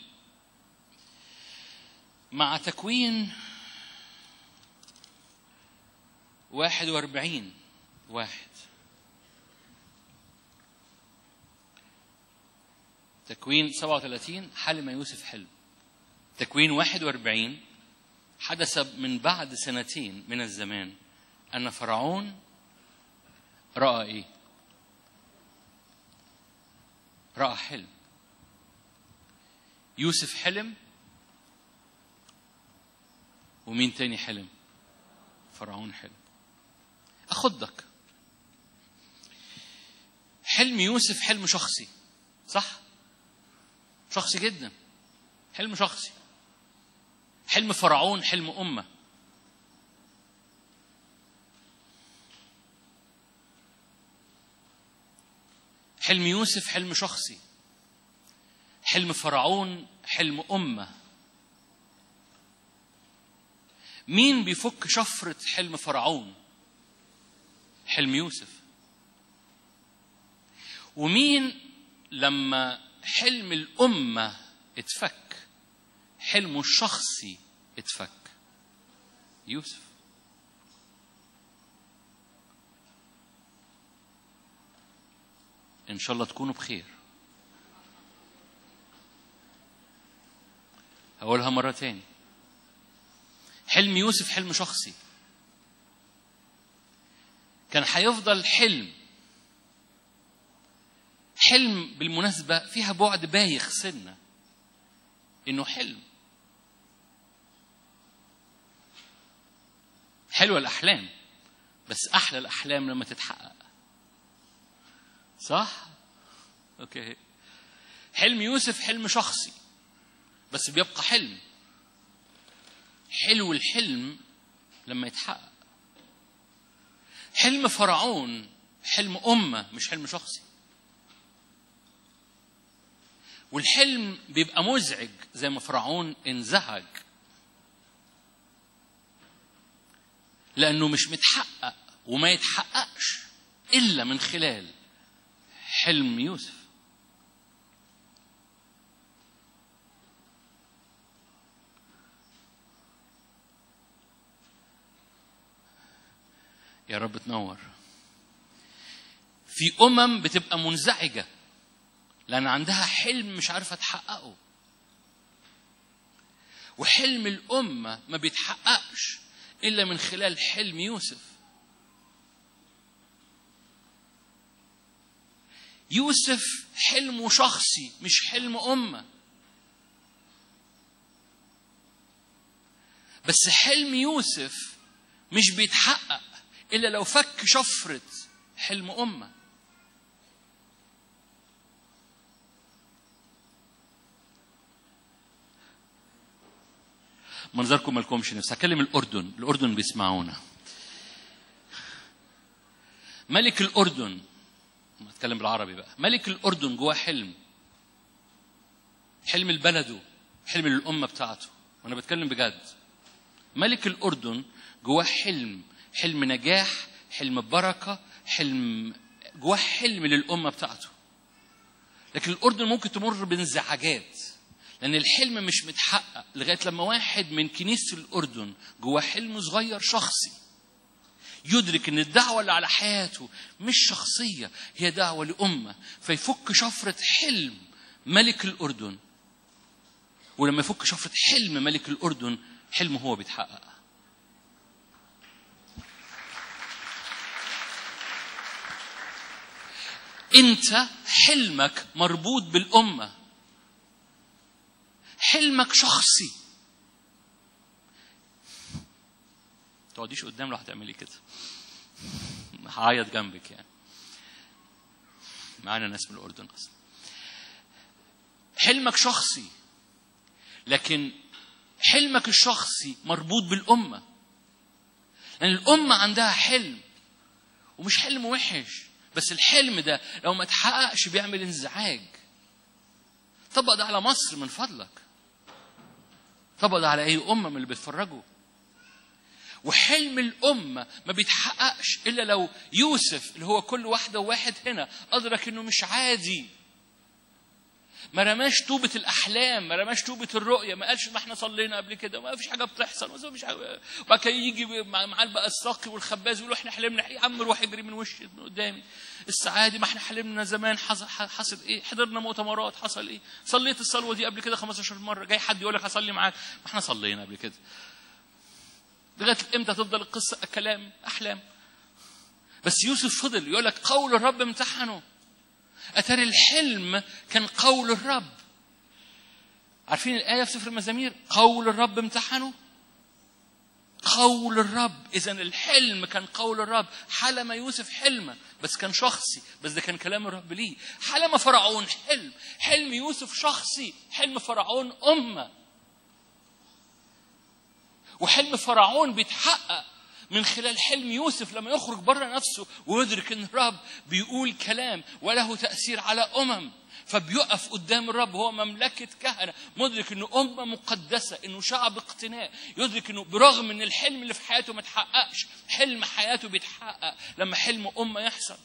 [SPEAKER 1] مع تكوين واحد واربعين واحد. تكوين سبعة وثلاثين حلم يوسف حلم. تكوين واحد واربعين حدث من بعد سنتين من الزمان أن فرعون رأى إيه؟ رأى حلم. يوسف حلم، ومين تاني حلم؟ فرعون حلم. أخدك. حلم يوسف حلم شخصي، صح؟ شخصي جدا، حلم شخصي. حلم فرعون حلم أمة. حلم يوسف حلم شخصي، حلم فرعون حلم أمة. مين بيفك شفرة حلم فرعون؟ حلم يوسف. ومين لما حلم الأمة اتفك حلمه الشخصي اتفك؟ يوسف. إن شاء الله تكونوا بخير. هقولها مرة تاني. حلم يوسف حلم شخصي، كان هيفضل حلم. حلم بالمناسبة فيها بعد بايخ سنة، إنه حلم. حلوة الأحلام، بس أحلى الأحلام لما تتحقق. صح؟ أوكي. حلم يوسف حلم شخصي، بس بيبقى حلم. حلو الحلم لما يتحقق. حلم فرعون حلم أمة مش حلم شخصي. والحلم بيبقى مزعج زي ما فرعون انزعج، لأنه مش متحقق وما يتحققش إلا من خلال حلم يوسف. يا رب تنور. في أمم بتبقى منزعجة لأن عندها حلم مش عارفة تحققه، وحلم الأمة ما بيتحققش إلا من خلال حلم يوسف. يوسف حلمه شخصي مش حلم أمة، بس حلم يوسف مش بيتحقق إلا لو فك شفرة حلم أمة. منظركم مالكمش نفس. هكلم الأردن، الأردن بيسمعونا. ملك الأردن، هتكلم بالعربي بقى. ملك الأردن جواه حلم، حلم البلد، حلم الأمة بتاعته، وأنا بتكلم بجد. ملك الأردن جواه حلم، حلم نجاح، حلم بركة، حلم جواه حلم للأمة بتاعته. لكن الأردن ممكن تمر بانزعاجات لأن الحلم مش متحقق، لغاية لما واحد من كنيسة الأردن جواه حلم صغير شخصي يدرك أن الدعوة اللي على حياته مش شخصية، هي دعوة لأمة، فيفك شفرة حلم ملك الأردن. ولما يفك شفرة حلم ملك الأردن، حلمه هو بيتحقق. أنت حلمك مربوط بالأمة، حلمك شخصي. تقعديش قدام لو هتعملي كده، هعيط جنبك. يعني معانا ناس من الأردن أصلا. حلمك شخصي، لكن حلمك الشخصي مربوط بالأمة، لأن الأمة عندها حلم، ومش حلم وحش، بس الحلم ده لو ما تحققش بيعمل انزعاج. طبق ده على مصر من فضلك، طبق ده على أي أمة من اللي بيتفرجوا. وحلم الأمة ما بيتحققش إلا لو يوسف اللي هو كل واحدة وواحد هنا أدرك إنه مش عادي. ما رماش طوبة الأحلام، ما رماش طوبة الرؤية، ما قالش ما احنا صلينا قبل كده ما فيش حاجة بتحصل، ما فيش حاجة. وبعد كده يجي مع بقى الساقي والخباز يقولوا احنا حلمنا. يا عم روح اجري من وشي من قدامي. السعادة ما احنا حلمنا زمان، حصل حصل ايه؟ حضرنا مؤتمرات، حصل ايه؟ صليت الصلوة دي قبل كده خمستاشر مرة. جاي حد يقول لك هصلي معاك، ما احنا صلينا قبل كده. لغاية امتى تفضل القصة كلام أحلام؟ بس يوسف فضل يقول لك قول الرب امتحنه. أتاري الحلم كان قول الرب. عارفين الآية في سفر المزامير؟ قول الرب امتحنه. قول الرب. إذن الحلم كان قول الرب. حلم يوسف حلمه بس كان شخصي، بس ده كان كلام الرب ليه. حلم فرعون حلم، حلم يوسف شخصي، حلم فرعون أمة. وحلم فرعون بيتحقق من خلال حلم يوسف لما يخرج بره نفسه ويدرك ان الرب بيقول كلام وله تأثير على أمم، فبيقف قدام الرب. هو مملكة كهنة، مدرك انه أمة مقدسة، انه شعب اقتناء، يدرك انه برغم ان الحلم اللي في حياته ما تحققش، حلم حياته بيتحقق لما حلم أمة يحصل.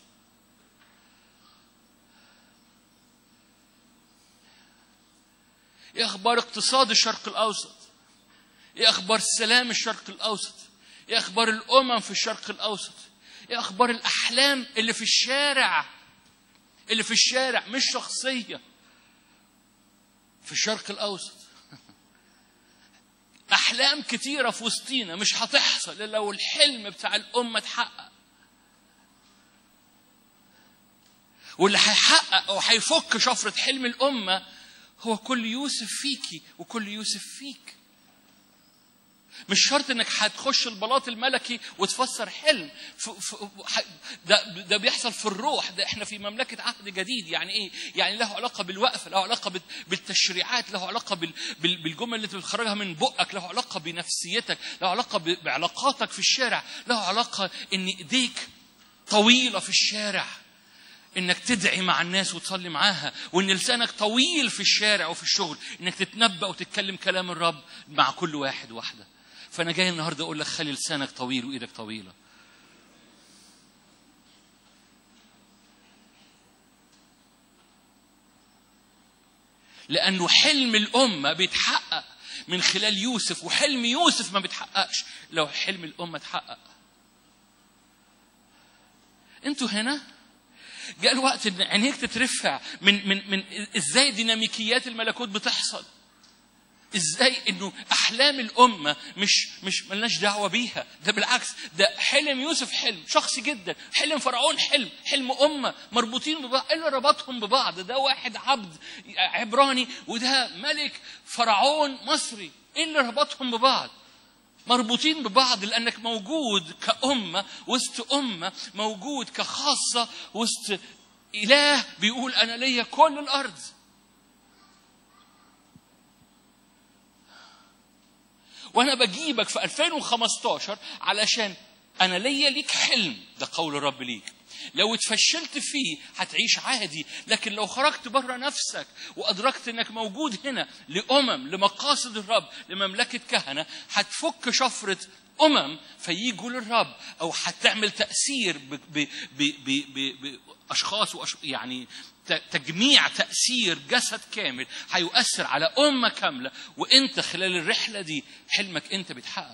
[SPEAKER 1] ايه اخبار اقتصاد الشرق الاوسط؟ ايه اخبار سلام الشرق الاوسط؟ ايه اخبار الامم في الشرق الاوسط؟ ايه اخبار الاحلام اللي في الشارع؟ اللي في الشارع مش شخصيه في الشرق الاوسط. أحلام كتيرة في وسطينا مش هتحصل إلا لو الحلم بتاع الأمة اتحقق. واللي هيحقق أو هيفك شفرة حلم الأمة هو كل يوسف فيكي وكل يوسف فيك. مش شرط انك هتخش البلاط الملكي وتفسر حلم. ده ده بيحصل في الروح. ده احنا في مملكه عهد جديد. يعني ايه؟ يعني له علاقه بالوقفه، له علاقه بالتشريعات، له علاقه بالجمل اللي بتخرجها من بقك، له علاقه بنفسيتك، له علاقه بعلاقاتك في الشارع، له علاقه ان ايديك طويله في الشارع انك تدعي مع الناس وتصلي معاها، وان لسانك طويل في الشارع وفي الشغل انك تتنبأ وتتكلم كلام الرب مع كل واحد واحده. فأنا جاي النهاردة أقول لك خلي لسانك طويل وإيدك طويلة. لأنه حلم الأمة بيتحقق من خلال يوسف، وحلم يوسف ما بيتحققش لو حلم الأمة اتحقق. أنتوا هنا جاء الوقت إن عينيك تترفع من من من إزاي ديناميكيات الملكوت بتحصل. ازاي انه احلام الامه مش مش ملناش دعوه بيها. ده بالعكس، ده حلم يوسف حلم شخصي جدا، حلم فرعون حلم، حلم امه مربوطين ببعض. ايه اللي ربطهم ببعض؟ ده واحد عبد عبراني وده ملك فرعون مصري. ايه اللي ربطهم ببعض؟ مربوطين ببعض لانك موجود كأمة وسط أمة، موجود كخاصة وسط إله بيقول أنا ليا كل الأرض. وأنا بجيبك في ألفين وخمستاشر علشان أنا ليا ليك حلم. ده قول الرب ليك. لو اتفشلت فيه هتعيش عادي، لكن لو خرجت بره نفسك وأدركت أنك موجود هنا لأمم، لمقاصد الرب، لمملكة كهنة، هتفك شفرة أمم فييجوا للرب، أو هتعمل تأثير بأشخاص وأش... يعني تجميع تأثير جسد كامل هيؤثر على أمة كاملة. وإنت خلال الرحلة دي حلمك إنت بيتحقق.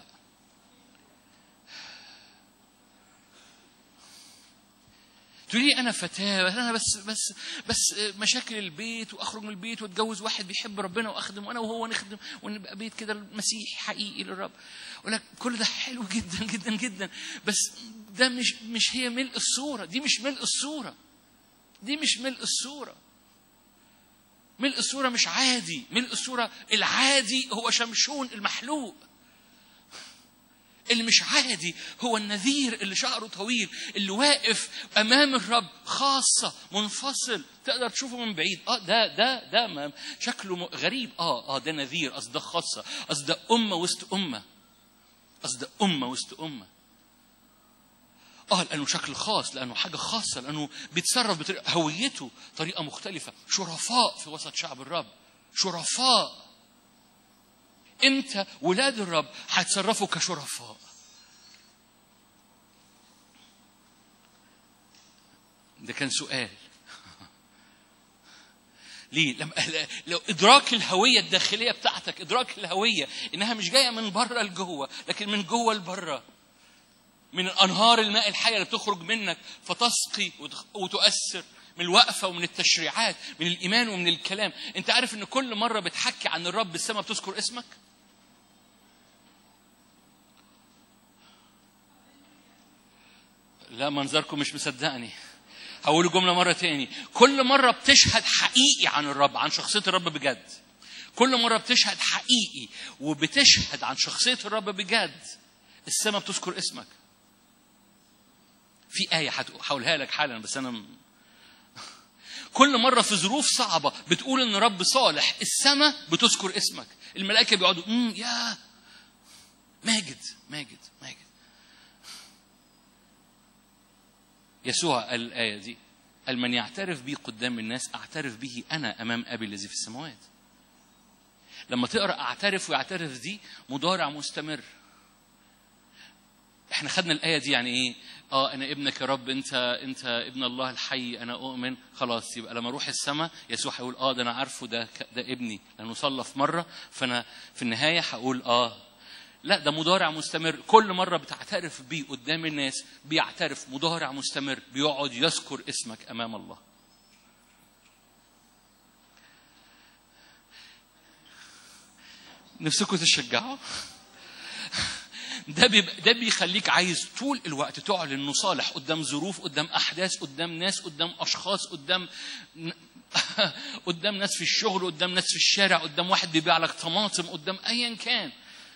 [SPEAKER 1] تقولي أنا فتاة، أنا بس بس بس مشاكل البيت، وأخرج من البيت وأتجوز واحد بيحب ربنا وأخدم، وأنا وهو نخدم ونبقى بيت كده المسيح حقيقي للرب. ولك كل ده حلو جدا جدا جدا، بس ده مش مش هي ملء الصورة. دي مش ملء الصورة. دي مش ملء الصورة. ملء الصورة مش عادي. ملء الصورة العادي هو شمشون المحلوق. اللي مش عادي هو النذير اللي شعره طويل، اللي واقف أمام الرب خاصة، منفصل، تقدر تشوفه من بعيد. آه ده ده ده شكله غريب. آه آه ده نذير. قصد ده خاصة. قصد ده أمة وسط أمة. قصد ده أمة وسط أمة. آه لأنه شكل خاص، لأنه حاجة خاصة، لأنه بيتصرف بطريقة هويته طريقة مختلفة. شرفاء في وسط شعب الرب. شرفاء. امتى ولاد الرب هيتصرفوا كشرفاء؟ ده كان سؤال. ليه؟ لما لو ادراك الهويه الداخليه بتاعتك، ادراك الهويه انها مش جايه من بره لجوه، لكن من جوه لبره، من انهار الماء الحيه اللي بتخرج منك فتسقي وتؤثر، من الوقفه ومن التشريعات، من الايمان ومن الكلام. انت عارف ان كل مره بتحكي عن الرب السماء بتذكر اسمك؟ لا منظركم مش مصدقني. هقول جملة مرة تاني. كل مرة بتشهد حقيقي عن الرب، عن شخصية الرب بجد. كل مرة بتشهد حقيقي وبتشهد عن شخصية الرب بجد، السماء بتذكر اسمك. في آية هقولها لك حالا، بس أنا كل مرة في ظروف صعبة بتقول إن رب صالح، السماء بتذكر اسمك. الملائكة بيقعدوا امم يا ماجد ماجد ماجد. يسوع الآية دي قال من يعترف بي قدام الناس أعترف به أنا أمام أبي الذي في السماوات. لما تقرأ أعترف ويعترف دي مضارع مستمر. احنا خدنا الآية دي يعني ايه؟ اه انا ابنك يا رب، انت انت ابن الله الحي، انا اؤمن. خلاص يبقى لما اروح السماء يسوع هيقول اه ده انا عارفه، ده ده ابني لانه صلى في مرة، فانا في النهاية هقول اه. لا ده مضارع مستمر. كل مرة بتعترف بيه قدام الناس بيعترف، مضارع مستمر، بيقعد يذكر اسمك أمام الله. نفسكم تشجعوا؟ ده بيبقى ده بيخليك عايز طول الوقت تعلن انه صالح قدام ظروف، قدام احداث، قدام ناس، قدام اشخاص، قدام قدام ناس في الشغل، قدام ناس في الشارع، قدام واحد بيبيع لك طماطم، قدام ايا كان.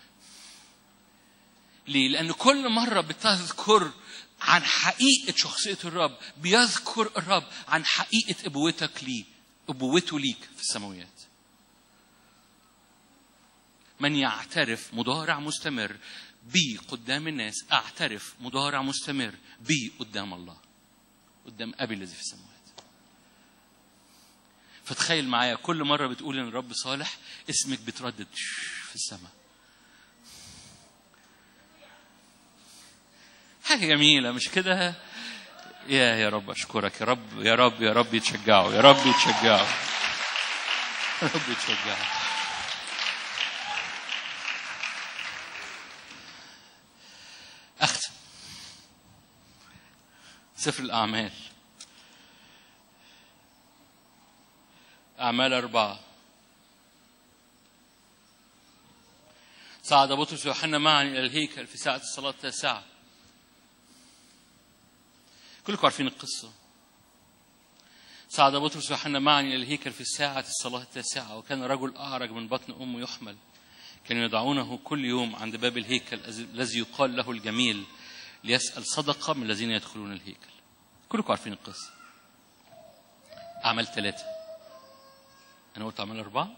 [SPEAKER 1] ليه؟ لان كل مره بتذكر عن حقيقه شخصيه الرب، بيذكر الرب عن حقيقه ابوتك ليه، ابوته ليك في السماويات. من يعترف مضارع مستمر بي قدام الناس، اعترف مضارع مستمر بي قدام الله، قدام ابي الذي في السماوات. فتخيل معايا كل مره بتقول ان الرب صالح اسمك بتردد في السماء. حاجه جميله مش كده؟ يا يا رب اشكرك يا رب، يا رب يا رب يتشجعوا، يا رب يتشجعوا، يا رب يتشجعوا. أختم سفر الأعمال، أعمال أربعة. صعد بطرس ويوحنا معا إلى الهيكل في ساعة الصلاة التاسعة. كلكم عارفين القصة. صعد بطرس ويوحنا معا إلى الهيكل في ساعة الصلاة التاسعة، وكان رجل أعرج من بطن أمه يحمل، كانوا يضعونه كل يوم عند باب الهيكل الذي يقال له الجميل ليسأل صدقة من الذين يدخلون الهيكل. كلكم عارفين القصة. أعمال ثلاثة. أنا قلت أعمال أربعة؟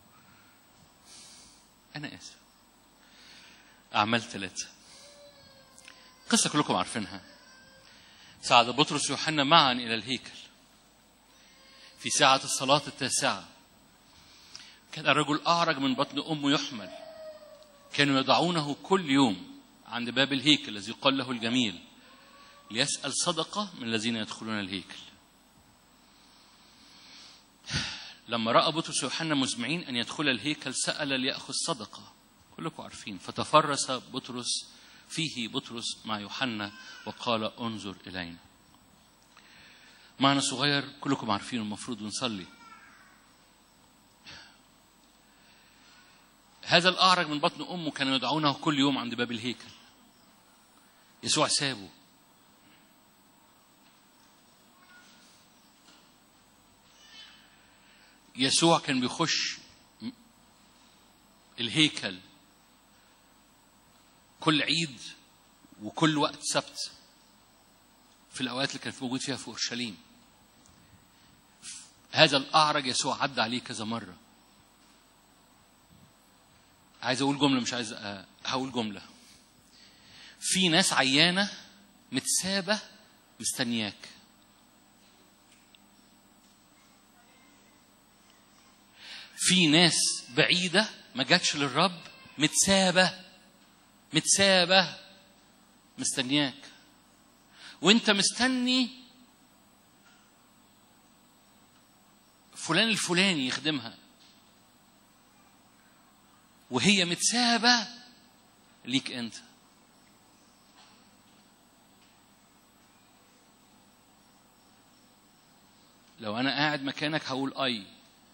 [SPEAKER 1] أنا آسف. أعمال ثلاثة. قصة كلكم عارفينها. صعد بطرس ويوحنا معا إلى الهيكل في ساعة الصلاة التاسعة. كان الرجل أعرج من بطن أمه يحمل، كانوا يضعونه كل يوم عند باب الهيكل الذي يقال له الجميل ليسأل صدقة من الذين يدخلون الهيكل. لما رأى بطرس ويوحنا مزمعين أن يدخل الهيكل سأل ليأخذ صدقة. كلكم عارفين. فتفرس بطرس فيه بطرس مع يوحنا وقال انظر إلينا. معنى صغير كلكم عارفين، المفروض نصلي. هذا الأعرج من بطن أمه كانوا يدعونه كل يوم عند باب الهيكل. يسوع سابه. يسوع كان بيخش الهيكل كل عيد وكل وقت سبت في الأوقات اللي كانت موجود فيها في أورشليم. هذا الأعرج يسوع عدى عليه كذا مرة. عايز أقول جملة، مش عايز هقول جملة. في ناس عيانة متسابة مستنياك. في ناس بعيدة ما جاتش للرب متسابة متسابة مستنياك، وانت مستني فلان الفلاني يخدمها، وهي متسابة ليك انت. لو انا قاعد مكانك هقول اي.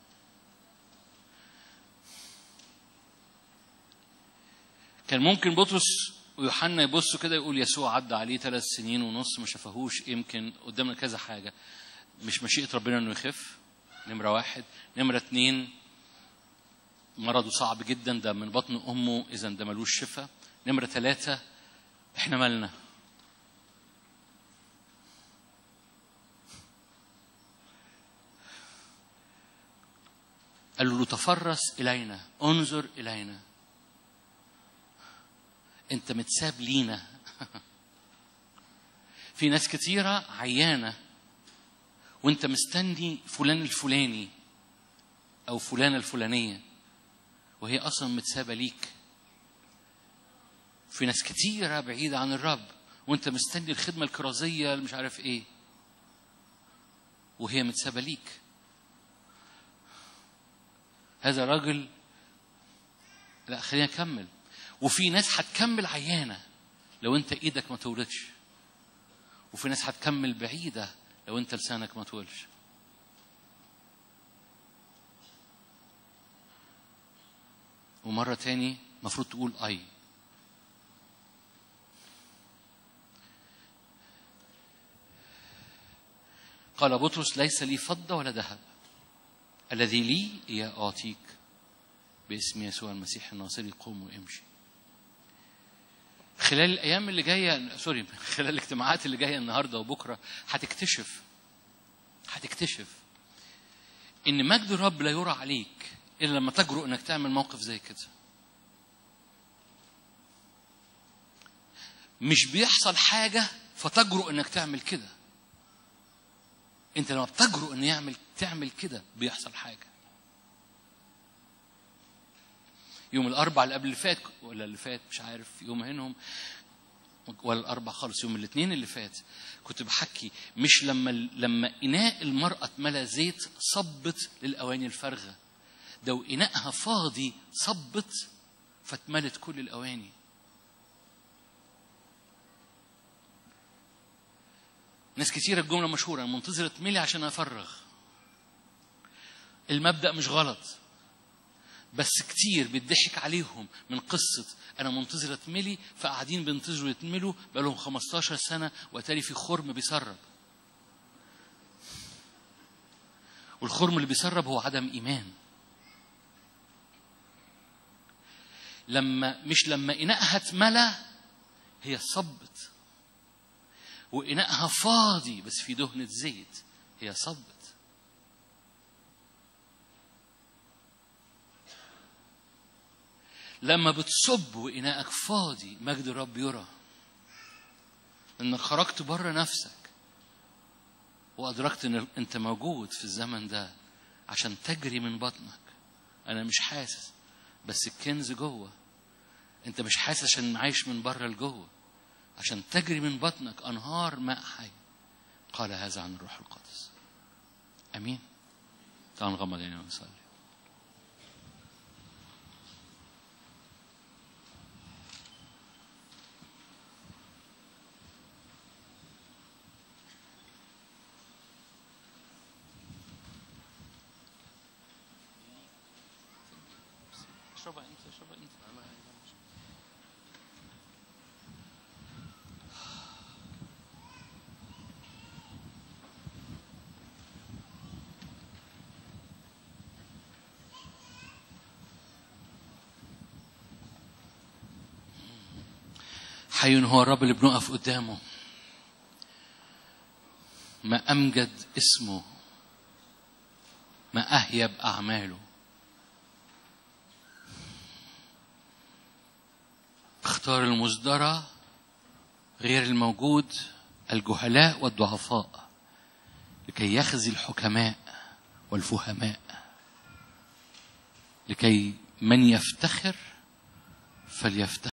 [SPEAKER 1] كان ممكن بطرس ويوحنا يبصوا كده يقول يسوع عدى عليه ثلاث سنين ونص ما شافهوش، يمكن قدامنا كذا حاجة. مش مشيئة ربنا انه يخف، نمرة واحد. نمرة اتنين، مرضه صعب جدا، ده من بطن أمه، إذا ده ملوش شفاء. نمرة ثلاثة، احنا مالنا. قال له تفرس إلينا، انظر إلينا. انت متساب لينا. في ناس كتيرة عيانة وانت مستني فلان الفلاني او فلانة الفلانية، وهي اصلا متسابة ليك. في ناس كتيرة بعيدة عن الرب وانت مستني الخدمة الكرازية مش عارف ايه، وهي متسابة ليك. هذا راجل، لا خلينا نكمل. وفي ناس هتكمل عيانة لو انت ايدك ما تولدش، وفي ناس هتكمل بعيدة لو انت لسانك ما تولش. ومرة تاني مفروض تقول أي. قال بطرس ليس لي فضة ولا ذهب، الذي لي إياه أعطيك، باسم يسوع المسيح الناصري قوم وامشي. خلال الأيام اللي جاية سوري خلال الاجتماعات اللي جاية النهاردة وبكرة هتكتشف هتكتشف إن مجد الرب لا يرى عليك إلا لما تجرؤ إنك تعمل موقف زي كده. مش بيحصل حاجة فتجرؤ إنك تعمل كده. أنت لما بتجرؤ إن يعمل تعمل كده بيحصل حاجة. يوم الأربع اللي قبل اللي فات ولا اللي فات مش عارف يوم منهم ولا الأربع خالص، يوم الاثنين اللي فات كنت بحكي مش لما لما إناء المرأة اتملى زيت صبت للأواني الفارغة، ده وإناءها فاضي صبت فاتملت كل الأواني. ناس كتيرة الجملة مشهورة منتظرة تملي عشان أفرغ. المبدأ مش غلط، بس كتير بيضحك عليهم من قصة أنا منتظرة تملي فقاعدين بينتظروا يتملوا بقالهم خمستاشر سنة وتالي في خرم بيسرب. والخرم اللي بيسرب هو عدم إيمان. لما مش لما إناءها اتملى هي صبت، وإناءها فاضي بس في دهنة زيت هي صبت. لما بتصب وإناءك فاضي مجد الرب يرى إنك خرجت بره نفسك وأدركت إن أنت موجود في الزمن ده عشان تجري من بطنك. أنا مش حاسس بس الكنز جوه. أنت مش حاسس عشان عايش من بره لجوه، عشان تجري من بطنك أنهار ماء حي. قال هذا عن الروح القدس. أمين. تعالوا نغمض عينينا ونصلي. اشربها انت اشربها انت. حي هو الرب اللي بنقف قدامه. ما أمجد اسمه، ما أهيب أعماله. اختار المصدرة غير الموجود، الجهلاء والضعفاء، لكي يخزي الحكماء والفهماء، لكي من يفتخر فليفتخر